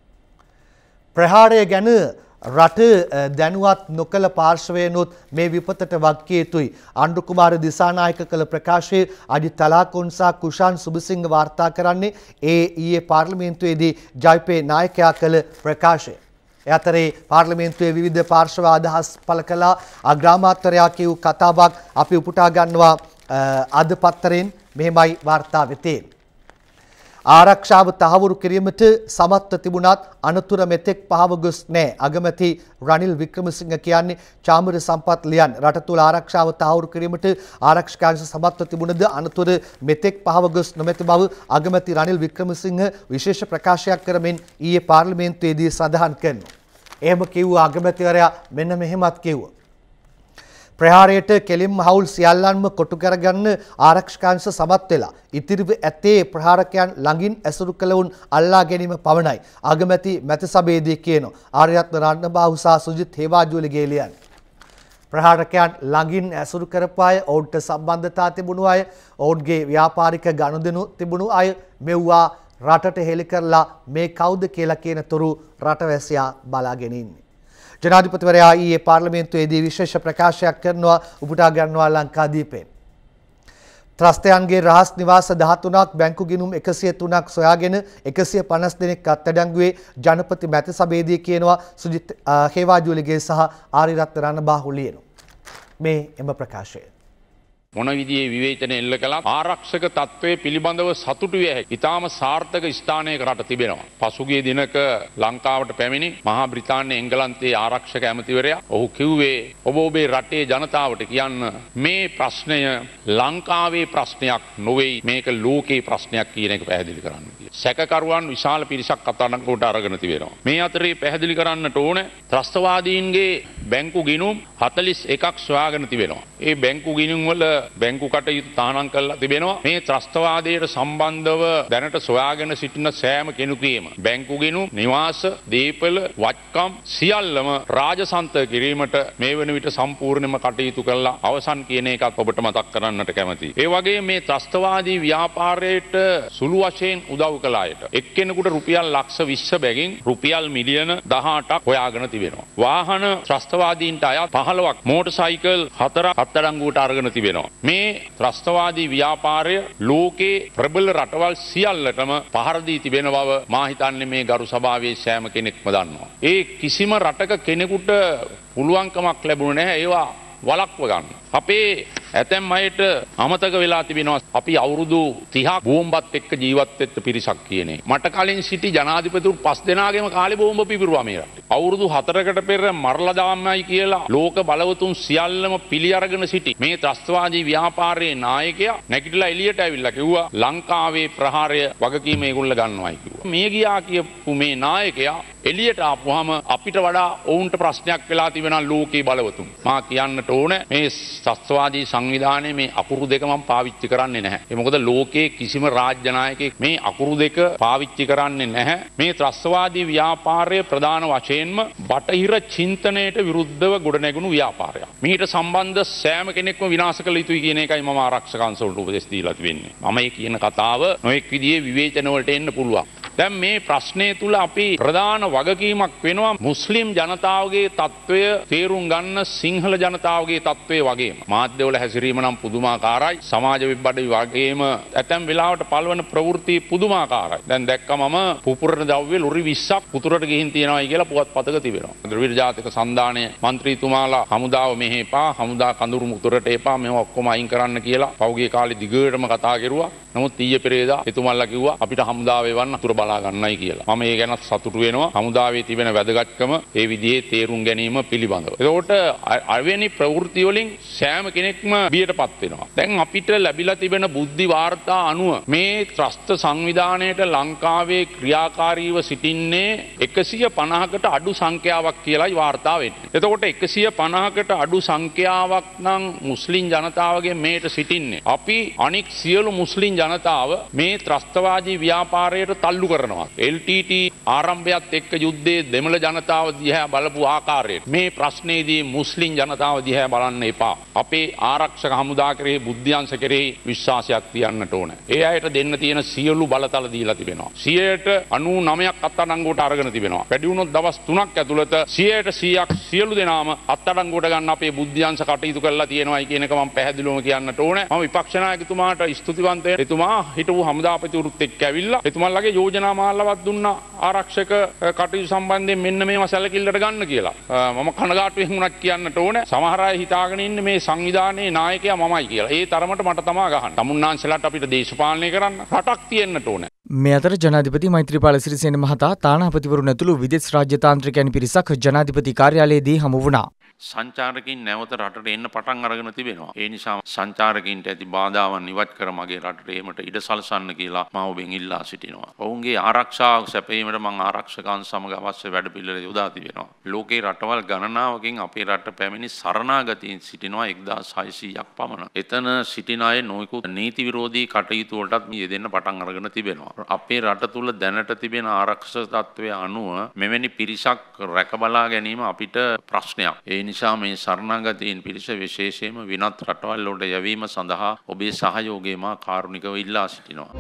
ප්‍රහාරය ගැන රට දැනුවත් නොකළ පාර්ශවයනොත් මේ විපතට වක්කිය යුතුයි. අනුර කුමාර දිසානායක කළ ප්‍රකාශයේ අජිත් තලාකොන් සහ කුෂාන් සුබසිංහ වාර්තා කරන්නේ ඒ ඊයේ පාර්ලිමේන්තුවේදී ජයපේ නායකයා කළ ප්‍රකාශය. ඒ අතරේ පාර්ලිමේන්තුවේ විවිධ පාර්ශව අදහස් පළ කළා. අග්‍රාමාත්‍යරයා කියූ කතාවක් අපි උපුටා ගන්නවා අද පත්තරෙන් මෙහෙමයි වාර්තා වෙතේ. ආරක්ෂාව තහවුරු කිරීමට සමත්ව තිබුණත් අනතුර මෙතෙක් පහව ගොස් නැහැ. අගමැති රනිල් වික්‍රමසිංහ කියන්නේ චාමර සම්පත් ලියන් රට තුළ ආරක්ෂාව තහවුරු කිරීමට ආරක්ෂකාංශ සමත්ව තිබුණද අනතුර මෙතෙක් පහව ගොස් නොමැති බව අගමැති රනිල් වික්‍රමසිංහ විශේෂ ප්‍රකාශයක් කරමින් ඊයේ පාර්ලිමේන්තුවේදී සඳහන් කරනවා. එහෙම කිව්ව අගමැතිවරයා මෙන්න මෙහෙමත් කිව්වා. ප්‍රහාරයට කෙලින්ම හවුල් සියල්ලන්ම කොටු කරගන්න ආරක්ෂකාංශ සමත් වෙලා ඉතිරිව ඇත්තේ ප්‍රහාරකයන් ළඟින් ඇසුරු කළවුන් අල්ලා ගැනීම පමණයි. අගමැති මැති සභාවේදී කියනවා. ආර්යරත්න රණබාහු සහ සුජිත් හේවාජුලිගේ ලියන්නේ. ප්‍රහාරකයන් ළඟින් ඇසුරු කරපු අය, ඔවුන්ට සම්බන්ධතා තිබුණු අය, ඔවුන්ගේ ව්‍යාපාරික ගනුදෙනු තිබුණු අය මෙව්වා රටට හෙළි කරලා මේ කවුද කියලා කියන තුරු රටවැසියා බලාගෙන ඉන්නේ. ජනාධිපතිවරයා ඊයේ පාර්ලිමේන්තුවේදී විශේෂ ප්‍රකාශයක් කරනවා උපුටා ගන්නවා ලංකාදීපෙන්. ත්‍රස්තයන්ගේ රහස් නිවාස දහතුනක් බැංකු ගිණුම් එකසිය තුනක් සොයාගෙන එකසිය පනස් දෙනෙක් අත්අඩංගුවේ ජනපති මැති සභාවේදී කියනවා සුජිත් හේවාජුලිගේ සහ ආරියරත්න රණබාහු ලියනවා. මේ එම ප්‍රකාශය මොන විදිහේ විවේචන එල්ල කළත් ආරක්ෂක තත්ත්වයේ පිළිබඳව සතුටු විය හැකි. ඊටාම සාර්ථක ස්ථානයක රට තිබෙනවා. පසුගිය දිනක ලංකාවට පැමිණි මහා බ්‍රිතාන්‍ය එංගලන්තයේ ආරක්ෂක ඇමතිවරයා ඔහු කිව්වේ ඔබ ඔබේ රටේ ජනතාවට කියන්න මේ ප්‍රශ්නය ලංකාවේ ප්‍රශ්නයක් නොවේ මේක ලෝකේ ප්‍රශ්නයක් කියන එක පැහැදිලි කරන්න කියලා. සැකකරුවන් විශාල පිරිසක් අත්අඩංගුවට අරගෙන තිබෙනවා. මේ අතරේ පැහැදිලි කරන්නට ඕන ත්‍රස්තවාදීන්ගේ බැංකු ගිණුම් හතළිස් එකක් සොයාගෙන තිබෙනවා. ඒ බැංකු ගිණුම් වල බැංකු කටයුතු තහනම් කරලා තිබෙනවා. මේ ත්‍රස්තවාදයට සම්බන්ධව දැනට සොයාගෙන සිටින සෑම කෙනෙකුගේම බැංකු ගිණුම්, නිවාස, දීපල, වත්කම් සියල්ලම රාජසන්ත කිරීමට මේ වන විට සම්පූර්ණයෙන්ම කටයුතු කරලා අවසන් කියන එකත් ඔබට මතක් කරන්නට කැමතියි. ඒ වගේම මේ ත්‍රස්තවාදී ව්‍යාපාරයට සුළු වශයෙන් උදව් කළ අයට එක්කෙනෙකුට රුපියල් ලක්ෂ විස්ස බැගින් රුපියල් මිලියන දහඅටක් හොයාගෙන තිබෙනවා. වාහන ත්‍රස්තවාදීන්ට අයත් පහළොවක්, මෝටර් සයිකල් හතරක් අත්අඩංගුවට අරගෙන තිබෙනවා. මේ ත්‍රස්තවාදී ව්‍යාපාරය ලෝකේ ප්‍රබල රටවල් සියල්ලටම පහර දී තිබෙන බව මා හිතන්නේ මේ ගරු සභාවේ සෑම කෙනෙක්ම දන්නවා. ඒ කිසිම රටක කෙනෙකුට පුළුවන්කමක් ලැබුණේ නැහැ ඒවා වළක්ව ගන්න. අපේ ඇතැම් අයට අමතක වෙලා තිබෙනවා අපි අවුරුදු තිහක් බෝම්බත් එක්ක ජීවත් වෙච්ච පිරිසක් කියන එක. මට කලින් සිටි ජනාධිපතිවරු පස් දෙනාගේම කාලේ බෝම්බ පිපිරුවා මේ රටේ. අවුරුදු හතරකට පෙර මරලා දාන්නයි කියලා ලෝක බලවතුන් සියල්ලම පිළි අරගෙන සිටි මේ ත්‍රස්තවාදී ව්‍යාපාරයේ නායකයා නැගිටලා එළියට ඇවිල්ලා කිව්වා ලංකාවේ ප්‍රහාරය වගකීම ඒගොල්ලෝ ගන්නවායි කිව්වා. මේ ගියා කියපු මේ නායකයා එළියට ආපුවාම අපිට වඩා ඔවුන්ට ප්‍රශ්නයක් වෙලා තිබෙනවා ලෝකේ බලවතුන්. මා කියන්නට ඕන මේ ත්‍රස්තවාදී සංවිධානයේ මේ අකුරු දෙක මම පාවිච්චි කරන්නේ නැහැ. ඒ මොකද ලෝකයේ කිසිම රාජ්‍ය නායකයෙක් මේ අකුරු දෙක පාවිච්චි කරන්නේ නැහැ. මේ ත්‍රස්තවාදී ව්‍යාපාරය ප්‍රධාන වශයෙන්ම බටහිර චින්තනයට විරුද්ධව ගොඩනැගුණු ව්‍යාපාරයක්. මීට සම්බන්ධ සෑම කෙනෙක්ම විනාශ කළ යුතුයි කියන එකයි මම ආරක්ෂක අංශවලට උපදෙස් දීලා තිබෙන්නේ. මම මේ කියන කතාව නොඑක් විදිහේ විවේචන වලට එන්න පුළුවන්. දැන් මේ ප්‍රශ්නය තුල අපි ප්‍රධාන වගකීමක් වෙනවා මුස්ලිම් ජනතාවගේ තත්ත්වය තේරුම් ගන්න සිංහල ජනතාවගේ තත්ත්වය වගේම. මාධ්‍යවල හැසිරීම නම් පුදුමාකාරයි. සමාජ විබ්බඩේ වගේම ඇතැම් වෙලාවට පළවන ප්‍රවෘත්ති පුදුමාකාරයි. දැන් දැක්කම මම පුපුරන ද්‍රව්‍ය ලොරි විස්සක් පුතුරට ගිහින් තියනවායි කියලා පුවත්පතක තිබෙනවා. ද්‍රවිඩ ජාතික සන්ධානයේ മന്ത്രിතුමාලා හමුදාව මෙහෙ එපා, හමුදා කඳුරු මුතුරට එපා, මේවා ඔක්කොම අයින් කරන්න කියලා පෞගේ කාලේ දිගටම කතා කරුවා. නමුත් ඊයේ පෙරේදා එතුමන්ලා කිව්වා අපිට හමුදාව එවන්න අතුරු බලා ගන්නයි කියලා. මම ඒ ගැන සතුටු වෙනවා. හමුදාවේ තිබෙන වැදගත්කම ඒ විදිහේ තේරුම් ගැනීම පිළිබඳව. ඒකට අවෙනි ප්‍රවෘත්ති වලින් සෑම කෙනෙක්ම බියටපත් වෙනවා. දැන් අපිට ලැබිලා තිබෙන බුද්ධි වාර්තා අනුව මේ ත්‍රස්ත සංවිධානයේට ලංකාවේ ක්‍රියාකාරීව සිටින්නේ එකසිය පනහකට අඩු සංඛ්‍යාවක් කියලායි වාර්තා වෙන්නේ. එතකොට එකසිය පනහකට අඩු සංඛ්‍යාවක් නම් මුස්ලිම් ජනතාවගේ මේට සිටින්නේ. අපි අනික් සියලු මුස්ලිම් ජනතාව මේ ත්‍රස්තවාදී ව්‍යාපාරයට තල්ලු කරනවා. කරනවා. එල් ටී ටී ආරම්භයත් එක්ක යුද්ධයේ දෙමළ ජනතාව දිහා බලපු ආකාරයට මේ ප්‍රශ්නේදී මුස්ලිම් ජනතාව දිහා බලන්න එපා. අපේ ආරක්ෂක හමුදා කෙරෙහි බුද්ධ්‍යංශ කෙරෙහි විශ්වාසයක් තියන්නට ඕන. ඒ අයට දෙන්න තියෙන සියලු බලතල දීලා තිබෙනවා. සියයට අනූ නවයක් අත්අඩංගුවට අරගෙන තිබෙනවා. වැඩි වුණොත් දවස් තුනක් ඇතුළත සියයට සීයක් සියලු දෙනාම අත්අඩංගුවට ගන්න අපේ බුද්ධ්‍යංශ කටයුතු කරලා තියෙනවායි කියන එක මම පැහැදිලිවම කියන්නට ඕන. මම විපක්ෂ නායකතුමාට ස්තුතිවන්ත වෙනවා. එතුමා හිටපු හමුදාපතිවරුත් එක්ක ඇවිල්ලා එතුමාලගේ යෝජනා මාලාවක් දුන්නා ආරක්ෂක කටයුතු සම්බන්ධයෙන් මෙන්න මේවා සැලකිල්ලට ගන්න කියලා. මම කනගාටුවෙන් වුණත් කියන්නට ඕන. සමහර අය හිතාගෙන ඉන්නේ මේ සංවිධානයේ නායකයා මමයි කියලා. ඒ තරමට මට තමා ගහන්න. තමුන්නාන්සලාට අපිට දේශපාලනය කරන්න රටක් තියෙන්නට ඕන. මේ අතර ජනාධිපති මෛත්‍රීපාල සිරිසේන මහතා තානාපතිවරුන් ඇතුළු විදේශ රාජ්‍ය තාන්ත්‍රිකයන් පිරිසක් ජනාධිපති කාර්යාලයේදී හමු වුණා. සංචාරකින් නැවත රටට එන්න පටන් අරගෙන තිබෙනවා. ඒ නිසා සංචාරකින්ට ඇති බාධාවන් ඉවත් කර මගේ රටට ඒමට ඉඩ සලසන්න කියලා මම ඔබෙන් ඉල්ලා සිටිනවා. ඔවුන්ගේ ආරක්ෂාව සැපයීමට මම ආරක්ෂකයන් සමග අවශ්‍ය වැඩපිළිවෙළ යොදා තිබෙනවා. ලෝකේ රටවල් ගණනාවකින් අපේ රට පැමිණි සරණාගතයින් සිටිනවා එක්දාස් හයසීයක් පමණ. එතන සිටින අය නොයෙකුත් නීති විරෝධී කටයුතු වලටත් යෙදෙන්න පටන් අරගෙන තිබෙනවා. අපේ රට තුල දැනට තිබෙන ආරක්ෂක තත්ත්වය අනුව මෙවැනි පිරිසක් රැකබලා ගැනීම අපිට ප්‍රශ්නයක්. ඒ නිසා මේ සරණාගතයින් පිරිස විශේෂයෙන්ම විනත් රටවල් වලට යැවීම සඳහා ඔබේ සහයෝගය මා කාරුණිකව ඉල්ලා සිටිනවා.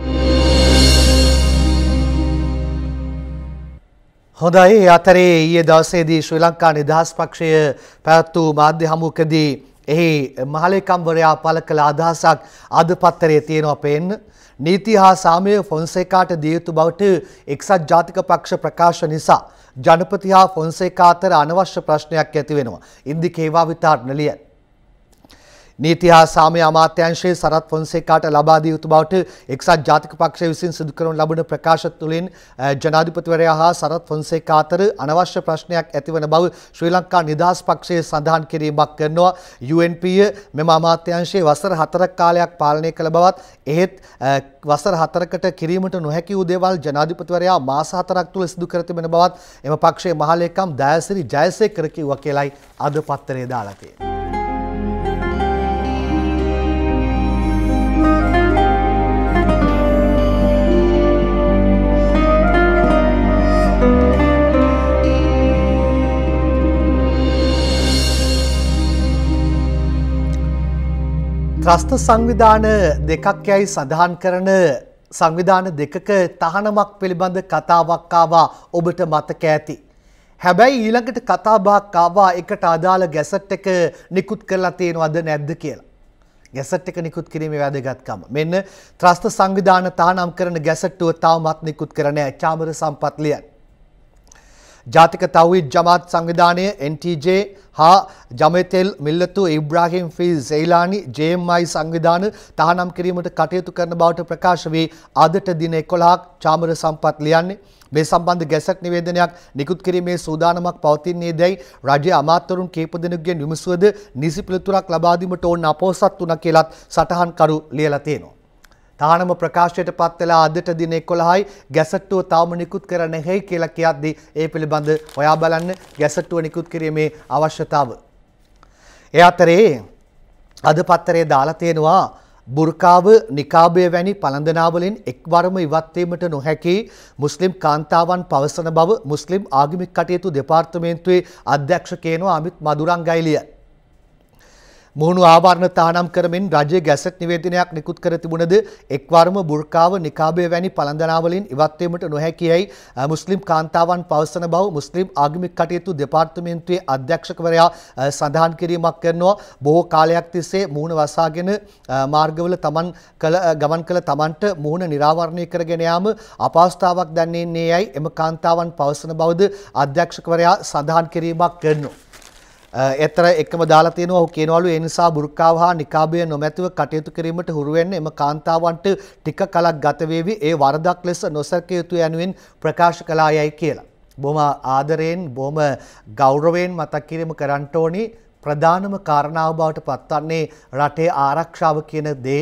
හොඳයි. අතරේ ඊයේ දවසේදී ශ්‍රී ලංකා නිදහස් පක්ෂය පැවැත් වූ මාධ්‍ය හමුවකදී එහි මහලේකම්වරයා පළ කළ අදහසක් අද පත්තරයේ තියෙනවා පේන්න. නීති හා සාමය ෆොන්සේකාට දිය යුතු බවට එක්සත් ජාතික පක්ෂ ප්‍රකාශ නිසා ජනපති හා ෆොන්සේකා අතර අනවශ්‍ය ප්‍රශ්නයක් ඇති වෙනවා. ඉන්දිකේවා විතාරණලිය. නීති හා සාමය අමාත්‍යාංශයේ සරත් ෆොන්සේකාට ලබා දිය යුතු බවට එක්සත් ජාතික පක්ෂය විසින් සිදු කරන ලබන ප්‍රකාශ තුළින් ජනාධිපතිවරයා හා සරත් ෆොන්සේකා අතර අනවශ්‍ය ප්‍රශ්නයක් ඇතිවන බව ශ්‍රී ලංකා නිදහස් පක්ෂයේ සඳහන් කිරීමක් කරනවා. යු එන් පී මෙම අමාත්‍යාංශයේ වසර හතරක් කාලයක් පාලනය කළ බවත් එහෙත් වසර හතරකට කිරීමට නොහැකි වූ දේවල් ජනාධිපතිවරයා මාස හතරක් තුළ සිදු කර තිබෙන බවත් එම පක්ෂයේ මහලේකම් දයාසිරි ජයසේකර කිව්වා කියලයි අද පත්තරේ දාලා තියෙන්නේ. ත්‍රස්ත සංවිධාන දෙකක් යයි සඳහන් කරන සංවිධාන දෙකක තහනමක් පිළිබඳ කතාවක් ආවා ඔබට මතක ඇති. හැබැයි ඊළඟට කතාබහක් ආවා එකට අදාළ ගැසට් එක නිකුත් කරලා තියෙනවද නැද්ද කියලා. ගැසට් එක නිකුත් කිරීමේ වැදගත්කම. මෙන්න ත්‍රස්ත සංවිධාන තහනම් කරන ගැසට්ටුව තවමත් නිකුත් කර නැහැ. චාමර සම්පත් ලියන. ජාතික තව්හීද් ජමාත් සංවිධානය එන් ටී ජේ හා ජමෙතෙල් මිල්ලතු ඉබ්‍රාහිම් ෆීස් එයිලානි ජේ එම් ආයි සංවිධාන තහනම් කිරීමට කටයුතු කරන බවට ප්‍රකාශ වී අදට දින එකොළහක් චාමර සම්පත් ලියන්නේ. මේ සම්බන්ධ ගැසට් නිවේදනයක් නිකුත් කිරීමේ සූදානමක් පවතින්නේ දැයි රජයේ අමාත්‍යවරුන් කීප දෙනෙකුගෙන් විමසුවද නිසි පිළිතුරක් ලබා දීමට ඕන අපොහොසත් වුණා කියලත් සටහන්කරු ලියලා තියෙනවා. තහනම ප්‍රකාශයට පත් වෙලා අදට දින එකොළහයි ගැසට්ටුව තවම නිකුත් කර නැහැ කියලා කියද්දී ඒ පිළිබඳ හොයා බලන්න ගැසට්ටුව නිකුත් කිරීමේ අවශ්‍යතාව. ඒ අතරේ අද පත්තරේ දාලා තියෙනවා බුර්කාව නිකාබය වැනි පළඳනාවලින් එක්වරම ඉවත් වීමට නොහැකි මුස්ලිම් කාන්තාවන් පවසන බව මුස්ලිම් ආගමික කටයුතු දෙපාර්තමේන්තුවේ අධ්‍යක්ෂකේනවා අමිත් මදුරංගයිලිය. මුහුණු ආවරණ තහනම් කරමින් රජයේ ගැසට් නිවේදනයක් නිකුත් කර තිබුණද එක්වරම බුර්කාව නිකාබය වැනි පළඳනාවලින් ඉවත් වීමට නොහැකියයි මුස්ලිම් කාන්තාවන් පවසන බව මුස්ලිම් ආගමික කටයුතු දෙපාර්තමේන්තුවේ අධ්‍යක්ෂකවරයා සඳහන් කිරීමක් කරනවා. බොහෝ කාලයක් තිස්සේ මුහුණ වසාගෙන මාර්ගවල තමන් කළ ගමන් කළ තමන්ට මුහුණ නිරාවරණය කරගෙන යාම අපහසුතාවක් දැනෙන්නේ යයි එම කාන්තාවන් පවසන බවද අධ්‍යක්ෂකවරයා සඳහන් කිරීමක් කරනවා. එතර එකම දාලා තියෙනවා. ඔහු කියනවලු ඒ නිසා බුර්කාව හා නිකාබය නොමැතිව කටයුතු කිරීමට හුරු වෙන්න එම කාන්තාවන්ට ටික කලක් ගත වේවි. ඒ වරදක් ලෙස නොසැලකිය යුතුය යනුවෙන් ප්‍රකාශ කළා යයි කියලා. බොහොම ආදරයෙන් බොහොම ගෞරවයෙන් මතක් කිරීම කරන්න ඕනි. ප්‍රධානම කාරණාව බවට පත්වන්නේ රටේ ආරක්ෂාව කියන දේ.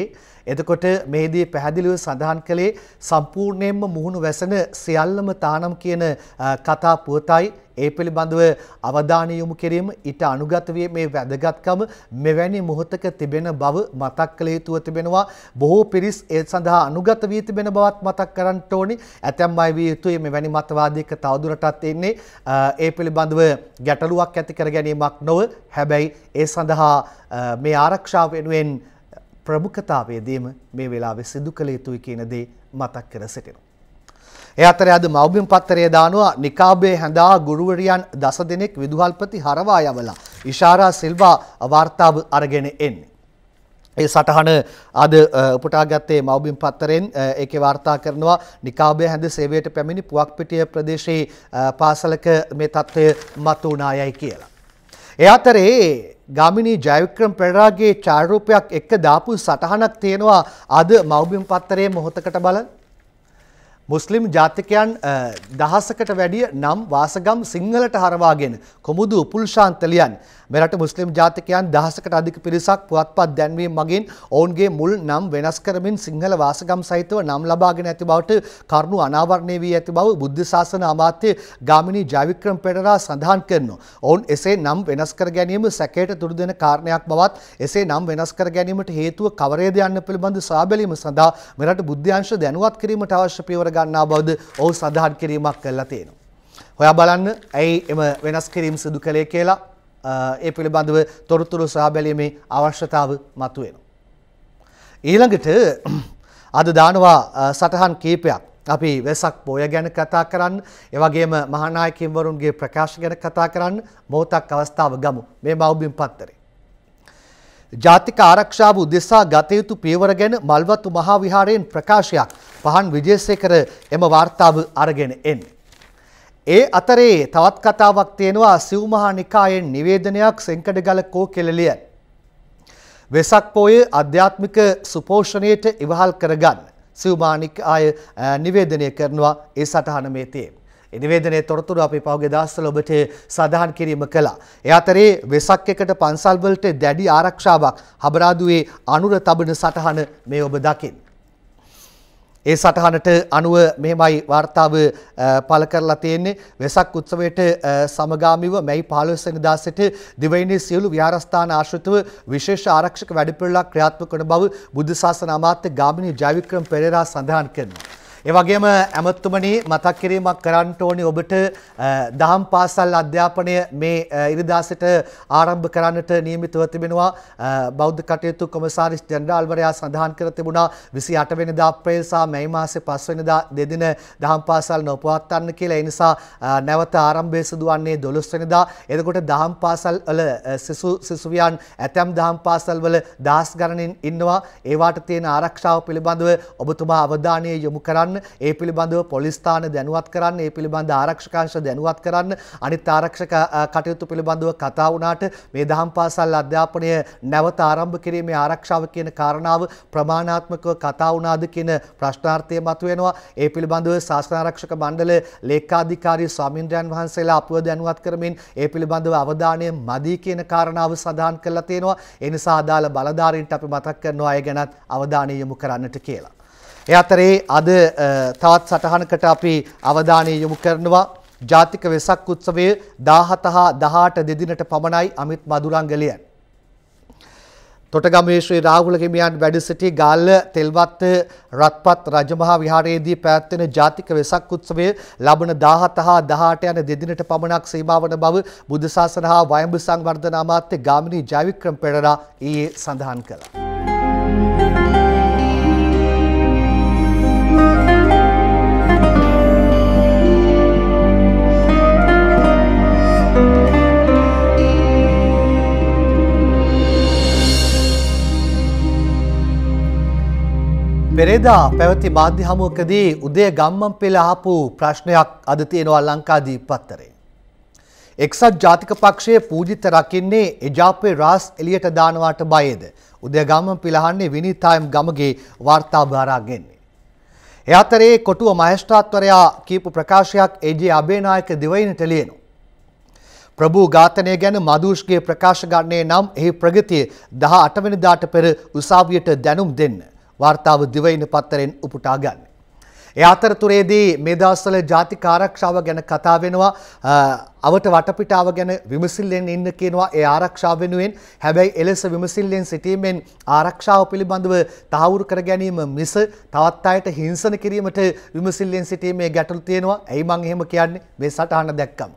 එතකොට මෙහිදී පැහැදිලිව සඳහන් කළේ සම්පූර්ණයෙන්ම මුහුණු වැසෙන සියල්ලම තානම් කියන කතා පුවතයි. ඒ පිළිබඳව අවධානය යොමු කිරීම ඊට අනුගත වී මේ වැදගත්කම මෙවැනි මොහොතක තිබෙන බව මතක් කළ යුතුව තිබෙනවා. බොහෝ පිරිස් ඒ සඳහා අනුගත වී තිබෙන බවත් මතක් කරන්න ඕනි. ඇතැම් අය විය යුතුයි මෙවැනි මතවාදයක තවදුරටත් එන්නේ ඒ පිළිබඳව ගැටලුවක් ඇති කර ගැනීමක් නොව හැබැයි ඒ සඳහා මේ ආරක්ෂාව වෙනුවෙන් ප්‍රමුඛතාවය දීම මේ වෙලාවේ සිදු කළ යුතුයි කියන දේ මතක් කර සිටිනවා. ඒ අතරේ අද මව්බිම් පත්තරයේ දානවා නිකාබේ හැඳා ගුරුවරියන් දස දෙනෙක් විදුහල්පති හරවා යවලා ඉෂාරා සිල්වා වාර්තාව අරගෙන එන්නේ. ඒ සටහන අද උපුටාගත්තේ මව්බිම් පත්තරෙන් ඒකේ වාර්තා කරනවා නිකාබේ හැඳ සේවයට පැමිණි පුවක්පිටිය ප්‍රදේශයේ පාසලක මේ තත්ත්වය මතුවුණායයි කියලා. ඒ අතරේ ගාමිණී ජයවික්‍රම පෙරේරාගේ ඡායාරූපයක් එක්ක දාපු සටහනක් තියෙනවා අද මව්බිම් පත්තරයේ මොහොතකට බලන්න. මුස්ලිම් ජාතිකයන් දහසකට වැඩිය නම් වාසගම් සිංහලට හරවාගෙන කොමුදු උපුල්ශාන්ත ලියන් මෙරට මුස්ලිම් ජාතිකයන් දහසකට අධික පිරිසක් පුවත්පත් දැන්වීම මගින් ඔවුන්ගේ මුල් නම් වෙනස් කරමින් සිංහල වාසගම් සහිතව නම් ලබාගෙන ඇති බවට කරුණු අනාවරණය වී ඇති බව බුද්ධ ශාසන අමාත්‍ය ගාමිණී ජයවික්‍රම පෙරේරා සඳහන් කරනවා. ඔවුන් එසේ නම් වෙනස් කර ගැනීම සැකයට තුඩු දෙන කාරණයක් බවත් එසේ නම් වෙනස් කර ගැනීමට හේතුව කවරේද යන්න පිළිබඳ සොයා බැලීම සඳහා මෙරට බුද්ධ්‍යංශ දැනුවත් කිරීමට අවශ්‍ය පියවර ගන්නා බවද ඔහු සඳහන් කිරීමක් කළා තියෙනවා. හොයා බලන්න ඇයි එම වෙනස් කිරීම සිදු කළේ කියලා ඒ පිළිබඳව තොරතුරු සොයා බැලීමේ අවශ්‍යතාව මතුවෙනවා. ඊළඟට අද දානවා සටහන් කීපයක්. අපි වෙසක් පොය ගැන කතා කරන්න, ඒ වගේම මහානායකයින් වරුන්ගේ ප්‍රකාශ ගැන කතා කරන්න මොහොතක් අවස්ථාව ගමු. මේ මව්බිම් පත්තරේ. ජාතික ආරක්ෂාව උදෙසා ගත යුතු පියවර ගැන මල්වතු මහා විහාරයෙන් ප්‍රකාශයක් පහන් විජේසේකර එම වාර්තාව අරගෙන එන්නේ. ඒ අතරේ තවත් කතාවක් තියෙනවා සිව් මහා නිකායෙන් නිවේදනයක් සෙන්කඩගල කෝකෙළලියන්. වෙසක් පොය ආධ්‍යාත්මික සුපෝෂණයට ඉවහල් කරගන්න සිව් මහා නිකාය නිවේදනය කරනවා. ඒ සටහන මේ තියෙනවා. ඒ නිවේදනයේ තොරතුරු අපි පහුගිය දවස්වල ඔබට සඳහන් කිරීම කළා. ඒ අතරේ වෙසක් එකට පන්සල් වලට දැඩි ආරක්ෂාවක් හබරාදුවේ අනුර තබන සටහන මේ ඔබ දකින්න. ඒ සටහනට අනුව මෙහෙමයි වාර්තාව පළ කරලා තියෙන්නේ. වෙසක් උත්සවයට සමගාමීව මැයි පහළොස් වෙනිදා සිට දිවයිනේ සියලු විහාරස්ථාන ආශ්‍රිතව විශේෂ ආරක්ෂක වැඩපිළිවෙළක් ක්‍රියාත්මක වන බව බුද්ධ ශාසන අමාත්‍ය ගාමිණී ජයවික්‍රම පෙරේරා සඳහන් කරනවා. ඒ වගේම ඇමතුමනි මතක් කිරීමක් කරන්න ඕනේ ඔබට දහම් පාසල් අධ්‍යාපනය මේ ඉරිදා සිට ආරම්භ කරන්නට නියමිතව තිබෙනවා. බෞද්ධ කටයුතු කොමසාරිස් ජෙනරාල්වරයා සඳහන් කර තිබුණා විසි අට වෙනිදා අප්‍රේල් සහ මැයි මාසේ පස් වෙනිදා දෙදින දහම් පාසල් නොපවත්වන්න කියලා. ඒ නිසා නැවත ආරම්භය සිදුවන්නේ දොළොස් වෙනිදා. එතකොට දහම් පාසල් වල සිසු සිසුවියන් ඇතැම් දහම් පාසල් වල දහස් ගණනින් ඉන්නවා. ඒවට තියෙන ආරක්ෂාව පිළිබඳව ඔබතුමා අවධානය යොමු කරන්න. ඒ පිළිබඳව පොලිස් ස්ථාන දැනුවත් කරන්න, ඒ පිළිබඳ ආරක්ෂකාංශ දැනුවත් කරන්න, අනිත් ආරක්ෂක කටයුතු පිළිබඳව කතා වුණාට මේ දහම් පාසල් අධ්‍යාපනය නැවත ආරම්භ කිරීමේ ආරක්ෂාව කියන කාරණාව ප්‍රමාණාත්මකව කතා වුණාද කියන ප්‍රශ්නාර්ථය මතුවෙනවා. ඒ පිළිබඳව ශාසන ආරක්ෂක මණ්ඩල ලේකාධිකාරී ස්වාමින්ද්‍රයන් වහන්සේලා අපව දැනුවත් කරමින් ඒ පිළිබඳව අවධානය මදි කියන කාරණාව සඳහන් කරලා තියෙනවා. ඒ නිසා අදාළ බලධාරීන්ට අපි මතක් කරනවා අය ගැනත් අවධානය යොමු කරන්නට කියලා. ඒ අතරේ අද තවත් සටහනකට අපි අවධානය යොමු කරනවා. ජාතික වෙසක් උත්සවය දාහත හා දහඅට දෙදිනට පමණයි. අමිත් මදුරංගලියන් තොටගමේ ශ්‍රී රාහුල හිමියන් වැඩ සිටි ගාල්ල තෙල්වත්ත රත්පත් රජමහා විහාරයේදී පැවැත්වෙන ජාතික වෙසක් උත්සවය ලබන දාහත හා දහඅට යන දෙදිනට පමණක් සීමා වන බව බුද්ධ ශාසන හා වයඹ සංවර්ධන අමාත්‍ය ගාමිණී ජයවික්‍රම පෙරේරා ඊයේ සඳහන් කළා. පෙරේදා පැවති මාධ්‍ය හමුවකදී උදය ගම්මන්පිල ආපු ප්‍රශ්නයක් අද තියෙනවා ලංකාදීප පත්තරේ. එක්සත් ජාතික පක්ෂයේ පූජිත රකින්නේ එජාපේ රාස් එළියට දානවාට බයද? උදය ගම්මන්පිල අහන්නේ විනීතායම් ගමගේ වාර්තාභාර අරගෙන්නේ. ඒ අතරේ කොටුව මහේස්ත්‍රාත්වරයා කියපු ප්‍රකාශයක් ඒ.ජේ. අබේනායක දිවයිනට ලියනවා. ප්‍රභූ ඝාතනය ගැන මදුෂ්ගේ ප්‍රකාශ ගන්නේ නම් එහි ප්‍රගතිය දහ අට වෙනිදාට පෙර උසාවියට දැනුම් දෙන්න. වාර්තාව දිවයින පත්තරෙන් උපුටා ගන්න. ඒ අතරතුරේදී මේ දවස්වල ජාතික ආරක්ෂාව ගැන කතා වෙනවා. අවට වටපිටාව ගැන විමසිල්ලෙන් ඉන්න කියනවා ඒ ආරක්ෂාව වෙනුවෙන්. හැබැයි එලෙස විමසිල්ලෙන් සිටීමෙන් ආරක්ෂාව පිළිබඳව තහවුරු කර ගැනීම මිස තවත් අයට හිංසන කිරීමට විමසිල්ලෙන් සිටීමේ ගැටලු තියෙනවා. ඇයි මං එහෙම කියන්නේ? මේ සටහන දැක්කම.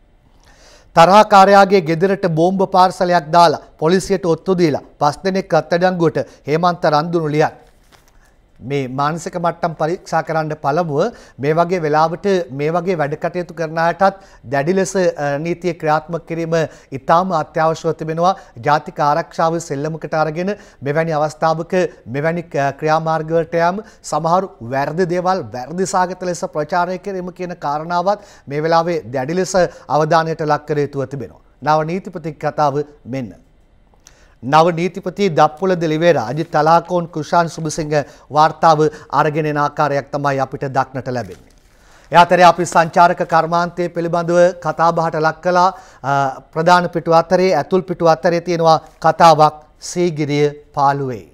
තරහකාරයාගේ ගෙදරට බෝම්බ පාර්සලයක් දාලා පොලිසියට ඔත්තු දීලා පස් දෙනෙක් අත්අඩංගුවට හේමන්ත රන්දුණු ලියන. මේ මානසික මට්ටම් පරීක්ෂා කරන්න පළමුව මේ වගේ වෙලාවට මේ වගේ වැඩ කටයුතු කරන අයටත් දැඩි ලෙස නීතිය ක්‍රියාත්මක කිරීම ඉතාම අත්‍යවශ්‍යව තිබෙනවා. ජාතික ආරක්ෂාව සෙල්ලමකට අරගෙන මෙවැනි අවස්ථාවක මෙවැනි ක්‍රියාමාර්ග වලට යාම සමහරු වැරදි දේවල් වැරදි සාගත ලෙස ප්‍රචාරය කිරීම කියන කාරණාවත් මේ වෙලාවේ දැඩි ලෙස අවධානයට ලක් කර යුතුව තිබෙනවා. නව නීතිපති කතාව මෙන්න. නව නීතිපති දප්පුල දෙලිවේරා අජිත් තලාකෝන් කුෂාන් සුබසිංහ වාර්තාව අරගෙන එන ආකාරයක් තමයි අපිට දක්නට ලැබෙන්නේ. ඒ අතරේ අපි සංචාරක කර්මාන්තයේ පිළිබඳව කතා බහට ලක් කළා. ප්‍රධාන පිටුව අතරේ ඇතුල් පිටුව අතරේ තියෙනවා කතාවක් සීගිරිය පාළුවේ.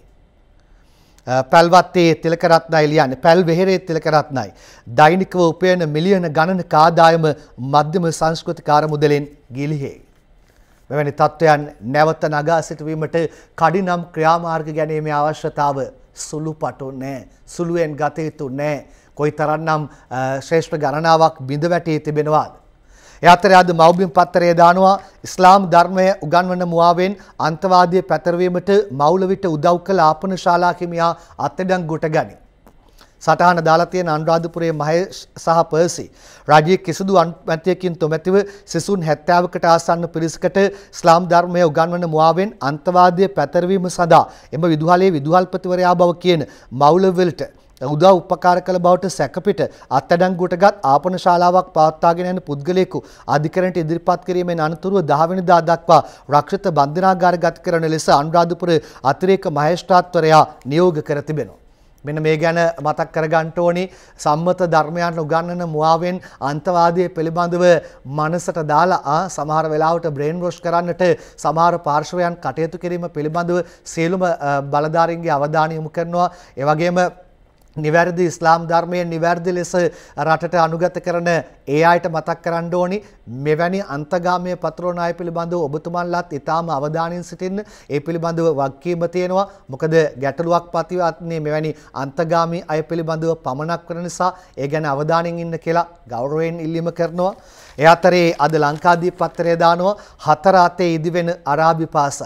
පැල්වත්තේ තිලකරත්නයි ලියන්නේ පැල් වෙහෙරේ තිලකරත්නයි දෛනිකව උපයන මිලියන ගණනක ආදායම මධ්‍යම සංස්කෘතික අරමුදලෙන් ගිලිහේ. මෙවැනි තත්ත්වයන් නැවත නගා සිටවීමට කඩිනම් ක්‍රියාමාර්ග ගැනීමේ අවශ්‍යතාව සුළුපටු නැහැ. සුළුවෙන් ගත යුතු නැහැ. කොයිතරම්නම් ශ්‍රේෂ්ඨ ගණනාවක් බිඳ වැටී තිබෙනවාද? ඒ අතරේ අද මව්බිම් පත්තරයේ දානවා ඉස්ලාම් ධර්මය උගන්වන මුවාවෙන් අන්තවාදී පැතරවීමට මෞලවිට උදව් කළ ආපන ශාලා හිමියා අත්අඩංගුවට ගනී. සටහන දාලා තියෙන අනුරාධපුරයේ මහේෂ් සහ පර්සි රාජ්‍ය කිසිදු අන්තයකින් තොමැතිව සිසුන් හැත්තෑවකට ආසන්න පිරිසකට ඉස්ලාම් ධර්මය උගන්වන මුවාවෙන් අන්තවාදයේ පැතරවීම සඳහා එම විදුහලේ විදුහල්පතිවරයා බව කියන මෞලවලට උදව් උපකාර කළ බවට සැකපිට අත්අඩංගුවටගත් ආපන ශාලාවක් පවත්වාගෙන යන පුද්ගලයෙකු අධිකරණයට ඉදිරිපත් කිරීමෙන් අනතුරුව දහ වෙනිදා දක්වා රක්ෂිත බන්ධනාගාර ගත කරන ලෙස අනුරාධපුර අතිරේක මහේස්ත්‍රාත්වරයා නියෝග කර තිබෙනවා. මෙන්න මේ ගැන මතක් කරගන්න ඕනි. සම්මත ධර්මයන් උගන්වන මුවාවෙන් අන්තවාදයේ පිළිබඳව මනසට දාලා සමහර වෙලාවට බ්‍රේන් වොෂ් කරන්නට සමහර පාර්ශවයන් කටයුතු කිරීම පිළිබඳව සියලුම බලධාරීන්ගේ අවධානය යොමු කරනවා. ඒ වගේම නිවැරදි ඉස්ලාම් ධර්මයෙන් නිවැරදි ලෙස රටට අනුගත කරන ඒ අයට මතක් කරන්න ඕනි මෙවැනි අන්තගාමී පතරෝන අය පිළිබඳව ඔබතුමන්ලාත් ඊටාම අවධානයෙන් සිටින්න. ඒ පිළිබඳව වගකීම තියෙනවා. මොකද ගැටලුවක් ප්‍රතිවාත්නේ මෙවැනි අන්තගාමී අය පිළිබඳව පමණක් කරන නිසා ඒ ගැන අවධානයෙන් ඉන්න කියලා ගෞරවයෙන් ඉල්ලීම කරනවා. ඒ අතරේ අද ලංකාදීප පත්තරය දානවා හතර අතේ ඉදිවෙන අරාබි පාසල්.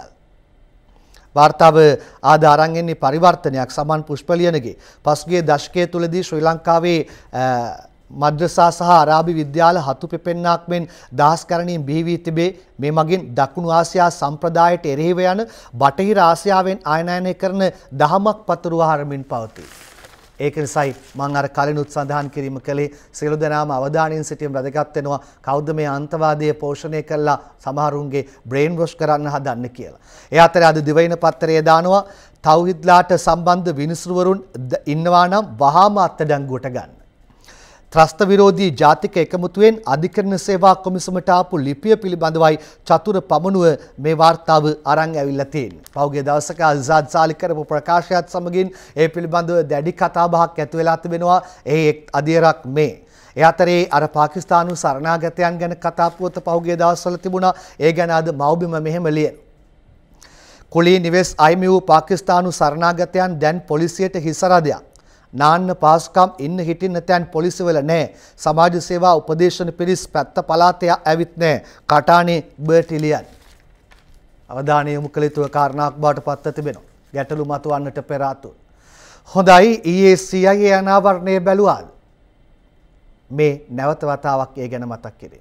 වාර්තාව ආද අරන් එන්නේ පරිවර්තනයක් සමන් පුෂ්පලියනගේ පසුගිය දශකයේ තුලදී ශ්‍රී ලංකාවේ මද්‍රසා සහ අරාබි විද්‍යාල හතු පෙපෙන්නක් මෙන් දහස් ගණනින් බිහි වී තිබේ. මේ මගින් දකුණු ආසියා සම්ප්‍රදායට එරෙහිව යන බටහිර ආසියාවෙන් ආයනයනය කරන දහමක් පතුරුවා හරමින් පවතී. ඒක නිසායි මම අර කලිනුත් සඳහන් කිරීම කළේ සියලු දෙනාම අවධානයෙන් සිටීම වැදගත් වෙනවා. කවුද මේ අන්තවාදයේ පෝෂණය කළා සමහරුන්ගේ බ්‍රේන් වොෂ් කරන්න හදන්නේ කියලා. ඒ අතරේ අද දිවයින පත්තරයේ දානවා තවහිද්ලාට සම්බන්ධ විනිසුරුවරුන් ඉන්නවා නම් වහාම අත්අඩංගුවට ගන්න. ත්‍රස්ත විරෝධී ජාතික එකමුතුවෙන් අධිකරණ සේවා කොමිසමට ආපු ලිපිය පිළිබඳවයි චතුර පමණුව මේ වාර්තාව අරන් ඇවිල්ලා තියෙන්නේ. පහුගිය දවසක අල්සාද් සාලි කරපු ප්‍රකාශයත් සමගින් ඒ පිළිබඳව දැඩි කතාබහක් ඇති වෙලා තිබෙනවා. ඒ එක් අධිරක් මේ. ඒ අතරේ අර පාකිස්තානු සරණාගතයන් ගැන කතා පුවත පහුගිය දවස්වල තිබුණා. ඒ ගැන අද මව්බිම මෙහෙම ලියන. කුලී නිවෙස් අයිමි වූ පාකිස්තානු සරණාගතයන් දැන් පොලිසියට හිසරදයක්. නාන්න පාසුකම් ඉන්න හිටින්න තැන් පොලිසිවල නැහැ. සමාජ සේවා උපදේශන පිරිස් පැත්ත පළාතේ ඇවිත් නැහැ. කටානේ බර්ටිලියන්. අවධානය යොමු කළ යුතු කාරණාවක් බවට පත්ව තිබෙනවා. ගැටලු මතුවන්නට පෙර ආතුව. හොඳයි ඊයේ සී අයි ඒ අනාවරණය බැලුවාද? මේ නැවත වතාවක් ඒ ගැන මතක් කිරීම.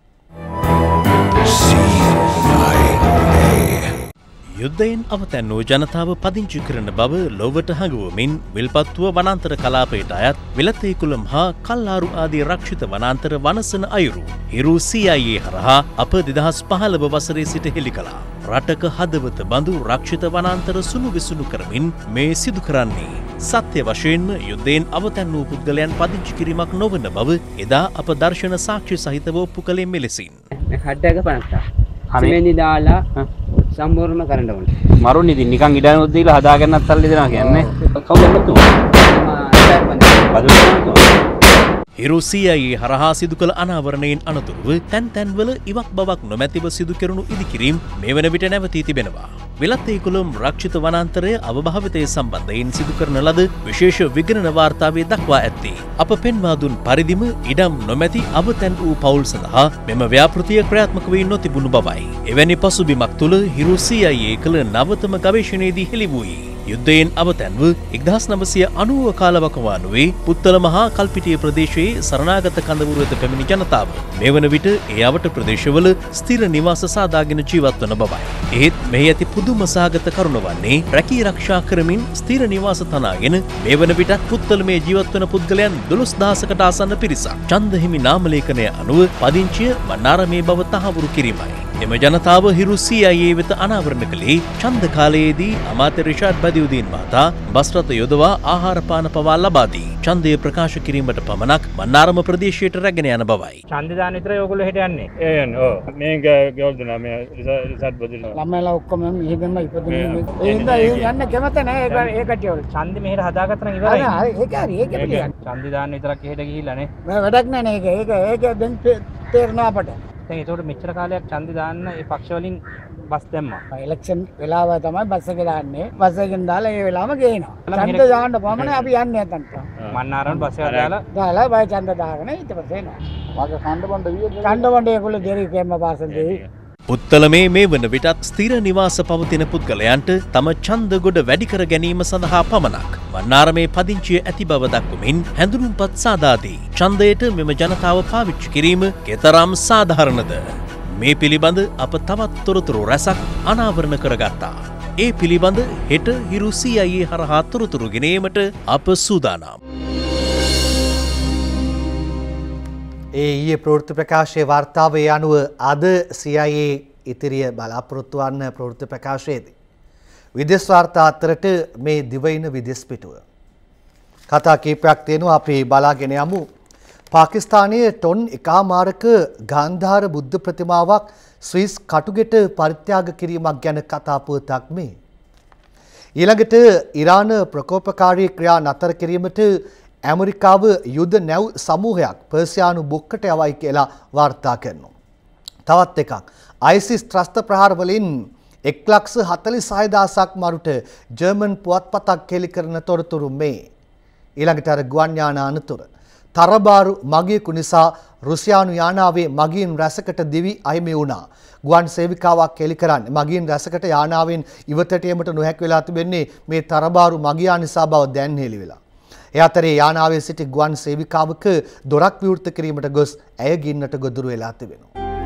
යුද්ධයෙන් අවතැන් වූ ජනතාව පදිංචි කරන බව ලොවට හඟුවමින් විල්පත්තුව වනාන්තර කලාපයට අයත් විලතේකුළම් හා කල්ලාරු ආදී රක්ෂිත වනාන්තර වනසන අයුරු හිරු සී අයි ඒ හරහා අප දෙදහස් පහළව වසරේ සිට හෙළි කළා. රටක හදවත බඳු රක්ෂිත වනාන්තර සුණු විසුණු කරමින් මේ සිදු කරන්නේ සත්‍ය වශයෙන්ම යුද්ධයෙන් අවතැන් වූ පුද්ගලයන් පදිංචි කිරීමක් නොවන බව එදා අප දර්ශන සාක්ෂි සහිතව ඔප්පු කළේ මෙලෙසින්. හඩක පනස්සා. සිමෙන්ති දාලා සම්පූර්ණයෙන්ම කරන්න ඕනේ. මරුන් ඉතින් නිකන් ඉඩනොත් දීලා හදාගන්නත් සල්ලි දෙනවා කියන්නේ. කවුද නැතුව? හිරු සී අයි ඒ හරහා සිදු කළ අනාවරණයෙන් අනතුරුව තැන් තැන්වල ඉවක් බවක් නොමැතිව සිදු කෙරුණු ඉදිකිරීම් මේ වන විට නැවතී තිබෙනවා. විලත්තේකුළුම් රක්ෂිත වනාන්තරය අවභාවිතය සම්බන්ධයෙන් සිදු කරන ලද විශේෂ විගණන වාර්තාවේ දක්වා ඇත්තේ. අප පෙන්වා දුන් පරිදිම ඉඩම් නොමැති අවතැන් වූ පවුල් සඳහා මෙම ව්‍යාපෘතිය ක්‍රියාත්මක වී නොතිබුණු බවයි. එවැනි පසුබිමක් තුළ හිරු සී අයි ඒ කළ නවතම ගවේෂණයේදී හෙළි වූයේ යුද්ධයෙන් අවතැන්ව එක්දහස් නවසිය අනූව කාලවකවානුවේ පුත්තල මහා කල්පිටිය ප්‍රදේශයේ සරණාගත කඳවුරු වෙත පැමිණි ජනතාව මේ වන විට ඒ අවට ප්‍රදේශවල ස්ථිර නිවාස සාදාගෙන ජීවත් වන බවයි. එහෙත් මෙහි ඇති පුදුම සහගත කරුණ වන්නේ රැකී රක්ෂා කරමින් ස්ථිර නිවාස තනාගෙන මේ වන විටත් පුත්තල මේ ජීවත් වන පුද්ගලයන් දොළොස් දහසකට ආසන්න පිරිසක් ඡන්ද හිමි නාමලේඛනය අනුව පදිංචිය මන්නාරමේ බව තහවුරු කිරීමයි. එම ජනතාව හිරු සී අයි ඒ වෙත අනාවරණ කළේ ඡන්ද කාලයේදී අමාත්‍ය රිෂාඩ් බදියුදීන් මහතා බස් රථ යොදවා ආහාර පාන පවා ලබා දී ඡන්දය ප්‍රකාශ කිරීමට පමණක් මන්නාරම ප්‍රදේශයට රැගෙන යන බවයි. ඡන්ද දාන විතරයි ඔයගොල්ලෝ හෙට යන්නේ. ඒ යන්නේ. ඔව්. මේ ගෙවල් දුනා මේ රිෂාඩ් බදියුදීන්. ළමයිලා ඔක්කොම මෙහෙදම ඉපදුනේ. ඒ හින්දා යන්න කැමත නැහැ ඒ ඒ කටියවල. ඡන්ද මෙහෙට හදාගත්ත නම් ඉවරයි. හරි ඒක හරි ඒක පිළිගන්න. ඡන්ද දාන විතරක් හෙට ගිහිල්ලා නේ. මම වැඩක් නැහැ නේ ඒක. ඒක ඒක දැන් තේරෙනවා අපට. දැන් ඒකට මෙච්චර කාලයක් ඡන්ද දාන්න ඒ පක්ෂ වලින් බස් දැම්මා. ඉලෙක්ෂන් වෙලාව තමයි බස් එක දාන්නේ. බස් එකෙන් දාලා ඒ වෙලාවම ගේනවා. ඡන්ද දාන්න පමණයි අපි යන්නේ නැතන්ට. මන්නාරම් බස් එක දාලා දාලා බය ඡන්ද දාගෙන ඊට පස්සේ එනවා. වාගේ කණ්ඩ බණ්ඩ විය කණ්ඩ බණ්ඩ ඒගොල්ලෝ දෙරි කැම්ම පාසල් දෙයි. පුත්තලමේ මේ වන විටත් ස්ථිර නිවාස පවතින පුද්ගලයන්ට තම ඡන්ද ගොඩ වැඩි කර ගැනීම සඳහා පමණක් මන්නාරමේ පදිංචිය ඇති බව දක්වමින් හැඳුනුම්පත් සාදා දී ඡන්දයට මෙම ජනතාව පාවිච්චි කිරීම කෙතරම් සාධාරණද මේ පිළිබඳ අප තවත් තොරතුරු රැසක් අනාවරණ කරගත්තා. ඒ පිළිබඳ හෙට හිරු සී අයි ඒ හරහා තොරතුරු ගෙනීමට අප සූදානම්. ඒ ඊයේ ප්‍රවෘත්ති ප්‍රකාශයේ වාර්තාවේ අනුව අද සී අයි ඒ ඉතිරිය බලාපොරොත්තු වන ප්‍රවෘත්ති ප්‍රකාශයේදී විදේශ වාර්තා අතරට මේ දිවයින විදේශ පිටුව කතා කීපයක් තියෙනවා අපි බලාගෙන යමු. පාකිස්තානයේ ටොන් එකමාරක ගාන්ධාර බුද්ධ ප්‍රතිමාවක් ස්විස් කටුගෙට පරිත්‍යාග කිරීමක් ගැන කතා පුවතක් මේ. ඊළඟට ඉරාන ප්‍රකෝපකාරී ක්‍රියා නතර කිරීමට ඇමරිකාව යුද නැව් සමූහයක් පර්සියානු බොක්කට යවයි කියලා වාර්තා කරනවා. තවත් එකක් අයිසිස් ත්‍රස්ත ප්‍රහාර වලින් එක් ලක්ෂ හතළිස් හය දහසක් මරුට ජර්මන් පුවත්පතක් කෙලි කරන තොරතුරු මේ. ඊළඟට අර ගුවන් යාන අනතුර තරබාරු මගියෙකු නිසා රුසියානු යානාවේ මගීන් රැසකට දිවි අහිමි වුණා. ගුවන් සේවිකාවක් කෙලි කරන්නේ මගීන් රැසකට යානාවෙන් ඉවතට යෑමට නොහැකි වෙලා තිබෙන්නේ මේ තරබාරු මගියා නිසා බව දැන් හෙළි වෙලා. ඒ අතරේ යානාවේ සිටි ගුවන් සේවිකාවක දොරක් විවෘත කිරීමට ගොස් ඇය ගින්නට ගොදුරු වෙලා තිබෙනවා.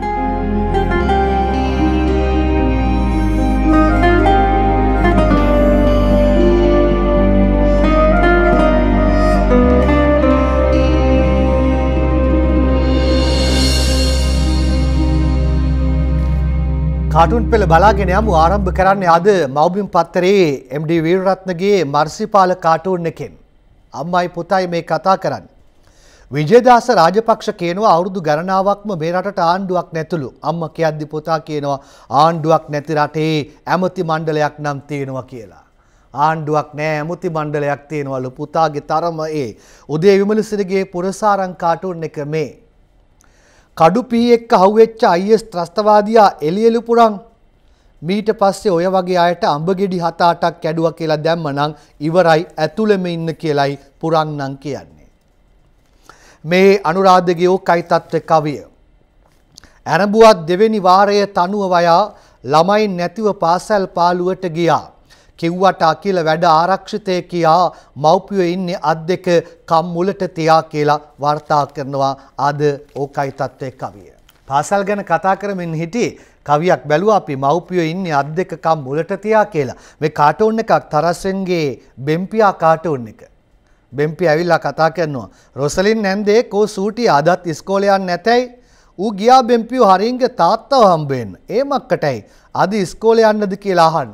කාටුන් පෙළ බලාගෙන යමු. ආරම්භ කරන්නේ අද මව්බිම් පත්තරේ එම් ඩී වීරරත්නගේ මර්සිපාල කාටුන් එකෙන්. අම්මයි පුතයි මේ කතා කරන්නේ. විජේදාස රාජපක්ෂ කියනවා අවුරුදු ගණනාවක්ම මේ රටට ආණ්ඩුවක් නැතුළු. අම්මා කියද්දි පුතා කියනවා ආණ්ඩුවක් නැති රටේ ඇමති මණ්ඩලයක් නම් තියෙනවා කියලා. ආණ්ඩුවක් නැහැ ඇමති මණ්ඩලයක් තියෙනවලු. පුතාගේ තරම ඒ. උදේ විමලසිරිගේ පුරසාරං කාටුන් එක මේ. කඩු පී එක්ක අහුවෙච්ච අයි එස් ත්‍රස්තවාදියා එළියලු පුරන් මීට පස්සේ ඔය වගේ අයට අඹගෙඩි හත අටක් කැඩුවා කියලා දැම්මනම් ඉවරයි ඇතුළෙම ඉන්න කියලයි පුරන් නම් කියන්නේ. මේ අනුරාධගේ ඕකයි තත්ත්ව කවිය. ඇරඹුවත් දෙවෙනි වාරය තනුව වයා ළමයි නැතිව පාසල් පාළුවට ගියා. කිව්වට අකිල වැඩ ආරක්ෂිතය කියා මව්පියෝ ඉන්නේ අත් දෙක කම් මුලට තියා කියලා වාර්තා කරනවා අද ඕකයි තත්ත්වයේ කවිය. පාසල් ගැන කතා කරමින් හිටියේ කවියක් බැලුවා අපි මව්පියෝ ඉන්නේ අත් දෙක කම් මුලට තියා කියලා. මේ කාටුන් එකක් තරස්සෙන්ගේ බෙම්පියා කාටුන් එක. බෙම්පියා ඇවිල්ලා කතා කරනවා රොසලින් නැන්දේ කෝ සූටි අදත් ඉස්කෝලේ යන්නේ නැතයි. ඌ ගියා බෙම්පියෝ හරින්ගේ තාත්තව හම්බෙන්න. ඒ මක්කටයි අද ඉස්කෝලේ යන්නද කියලා අහන්න.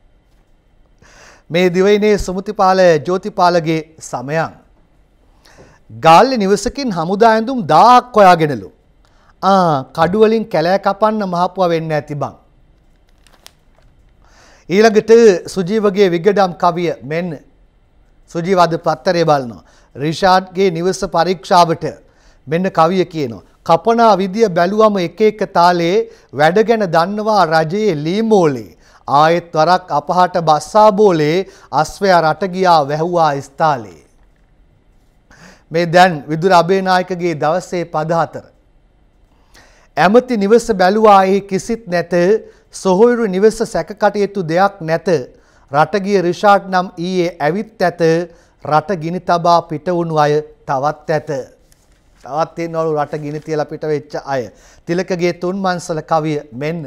මේ දිවයිනේ සුමුතිපාල ජෝතිපාලගේ සමයන්. ගාල්ලේ නිවසකින් හමුදා ඇඳුම් දහයක් හොයාගෙනලු. ආ කඩු වලින් කැලෑ කපන්න මහපුවා වෙන්නේ නැති බං. ඊළඟට සුජීවගේ විගඩම් කවිය මෙන්න සුජීව අද පත්තරේ බලනවා. රිෂාඩ්ගේ නිවස පරීක්ෂාවට මෙන්න කවිය කියනවා. කපනා විදිය බැලුවම එක එක තාලේ වැඩ ගැන දන්නවා රජයේ ලීමෝලේ. ආයෙත් වරක් අපහාට බස්සා බෝලේ අස්වැය රට ගියා වැහුවා ස්ථාලේ. මේ දැන් විදුර අබේනායකගේ දවසේ පද හතර. ඇමති නිවස බැලුවා එහි කිසිත් නැත. සොහොයුරු නිවස සැක කටයුතු දෙයක් නැත. රට ගිය රිෂාඩ් නම් ඊයේ ඇවිත් ඇත. රට ගිනි තබා පිට වුණු අය තවත් ඇත. තවත් තියෙනවලු රට ගිනි තියලා පිට වෙච්ච අය. තිලකගේ තුන් මන්සල කවිය මෙන්න.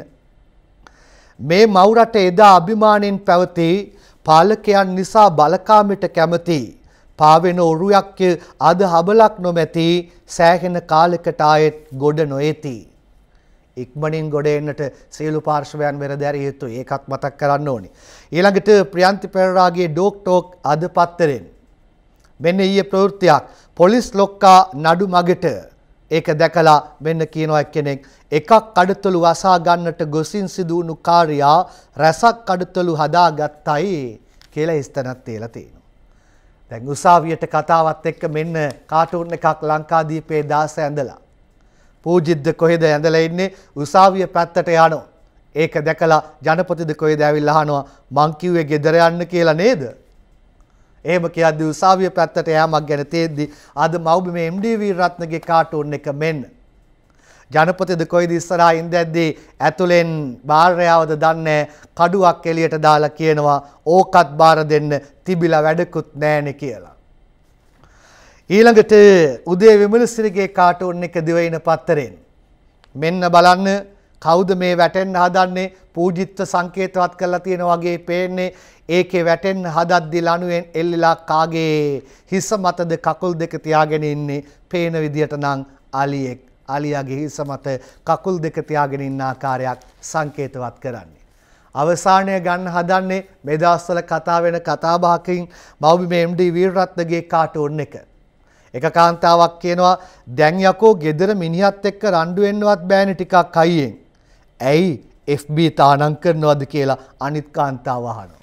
මේ මව් රට එදා අභිමාණයෙන් පැවති පාලකයන් නිසා බලකාමිට කැමති. පාවෙන ඔරුයක් අද හබලක් නොමැති සෑහෙන කාලයකට ආයෙත් ගොඩ නොයති. ඉක්මනින් ගොඩ එන්නට සියලු පාර්ශවයන් වෙරදැරිය යුතුයි. ඒකත් මතක් කරන්න ඕනේ. ඊළඟට ප්‍රියන්ති පෙරේරාගේ ඩෝක් ටෝක් අද පත්තරෙන් මෙන්න ඊයේ ප්‍රවෘත්තියක් පොලිස් ලොක්කා නඩු මගට ඒක දැකලා මෙන්න කියනවා එක්කෙනෙක් එකක් කඩතොළු වසා ගන්නට ගොසින් සිදු වුණු කාර්යයා රසක් කඩතොළු හදාගත්තයි කියලා ඉස්තනක් තියලා තියෙනවා. දැන් උසාවියට කතාවත් එක්ක මෙන්න කාටූන් එකක් ලංකාදීපේ දාස ඇඳලා පූජිත්ද කොහෙද ඇඳලා ඉන්නේ උසාවිය පැත්තට යනවා. ඒක දැකලා ජනපතිද කොහෙද ඇවිල්ලා අහනවා මං කිව්වේ ගෙදර යන්න කියලා නේද? එහෙම කියද්දි උසාවිය පැත්තට යෑමක් ගැන තේද්දි අද මව්බිමේ එම් ඩී වීරරත්නගේ කාටූන් එක මෙන්න. ජනපතිද කොහෙද ඉස්සරහා ඉඳද්දී ඇතුලෙන් බාරයාවද දන්නේ කඩුවක් එළියට දාලා කියනවා ඕකත් බාර දෙන්න තිබිලා වැඩකුත් නැහනේ කියලා. ඊළඟට උදේ විමලසිරිගේ කාටූන් එක දිවයින පත්තරෙන් මෙන්න බලන්න කවුද මේ වැටෙන්න හදන්නේ පූජිත්ව සංකේතවත් කරලා තියෙන වගේ පේන්නේ ඒකේ වැටෙන්න හදද්දි ලණුවෙන් එල්ලලා කාගේ හිස මතද කකුල් දෙක තියාගෙන ඉන්නේ පේන විදියට නම් අලියෙක් අලියාගේ හිස මත කකුල් දෙක තියාගෙන ඉන්න ආකාරයක් සංකේතවත් කරන්නේ. අවසානය ගන්න හදන්නේ මේ දවස්වල කතා වෙන කතාබහකින් මව්බිමේ එම් ඩී වීරරත්නගේ කාටූන් එක. එක කාන්තාවක් කියනවා දැන් යකෝ ගෙදර මිනිහත් එක්ක රණ්ඩු වෙන්නවත් බෑනේ ටිකක් අයියෙන්. ඇයි එෆ් බී තානම් කරනවද කියලා අනිත් කාන්තාව අහනවා.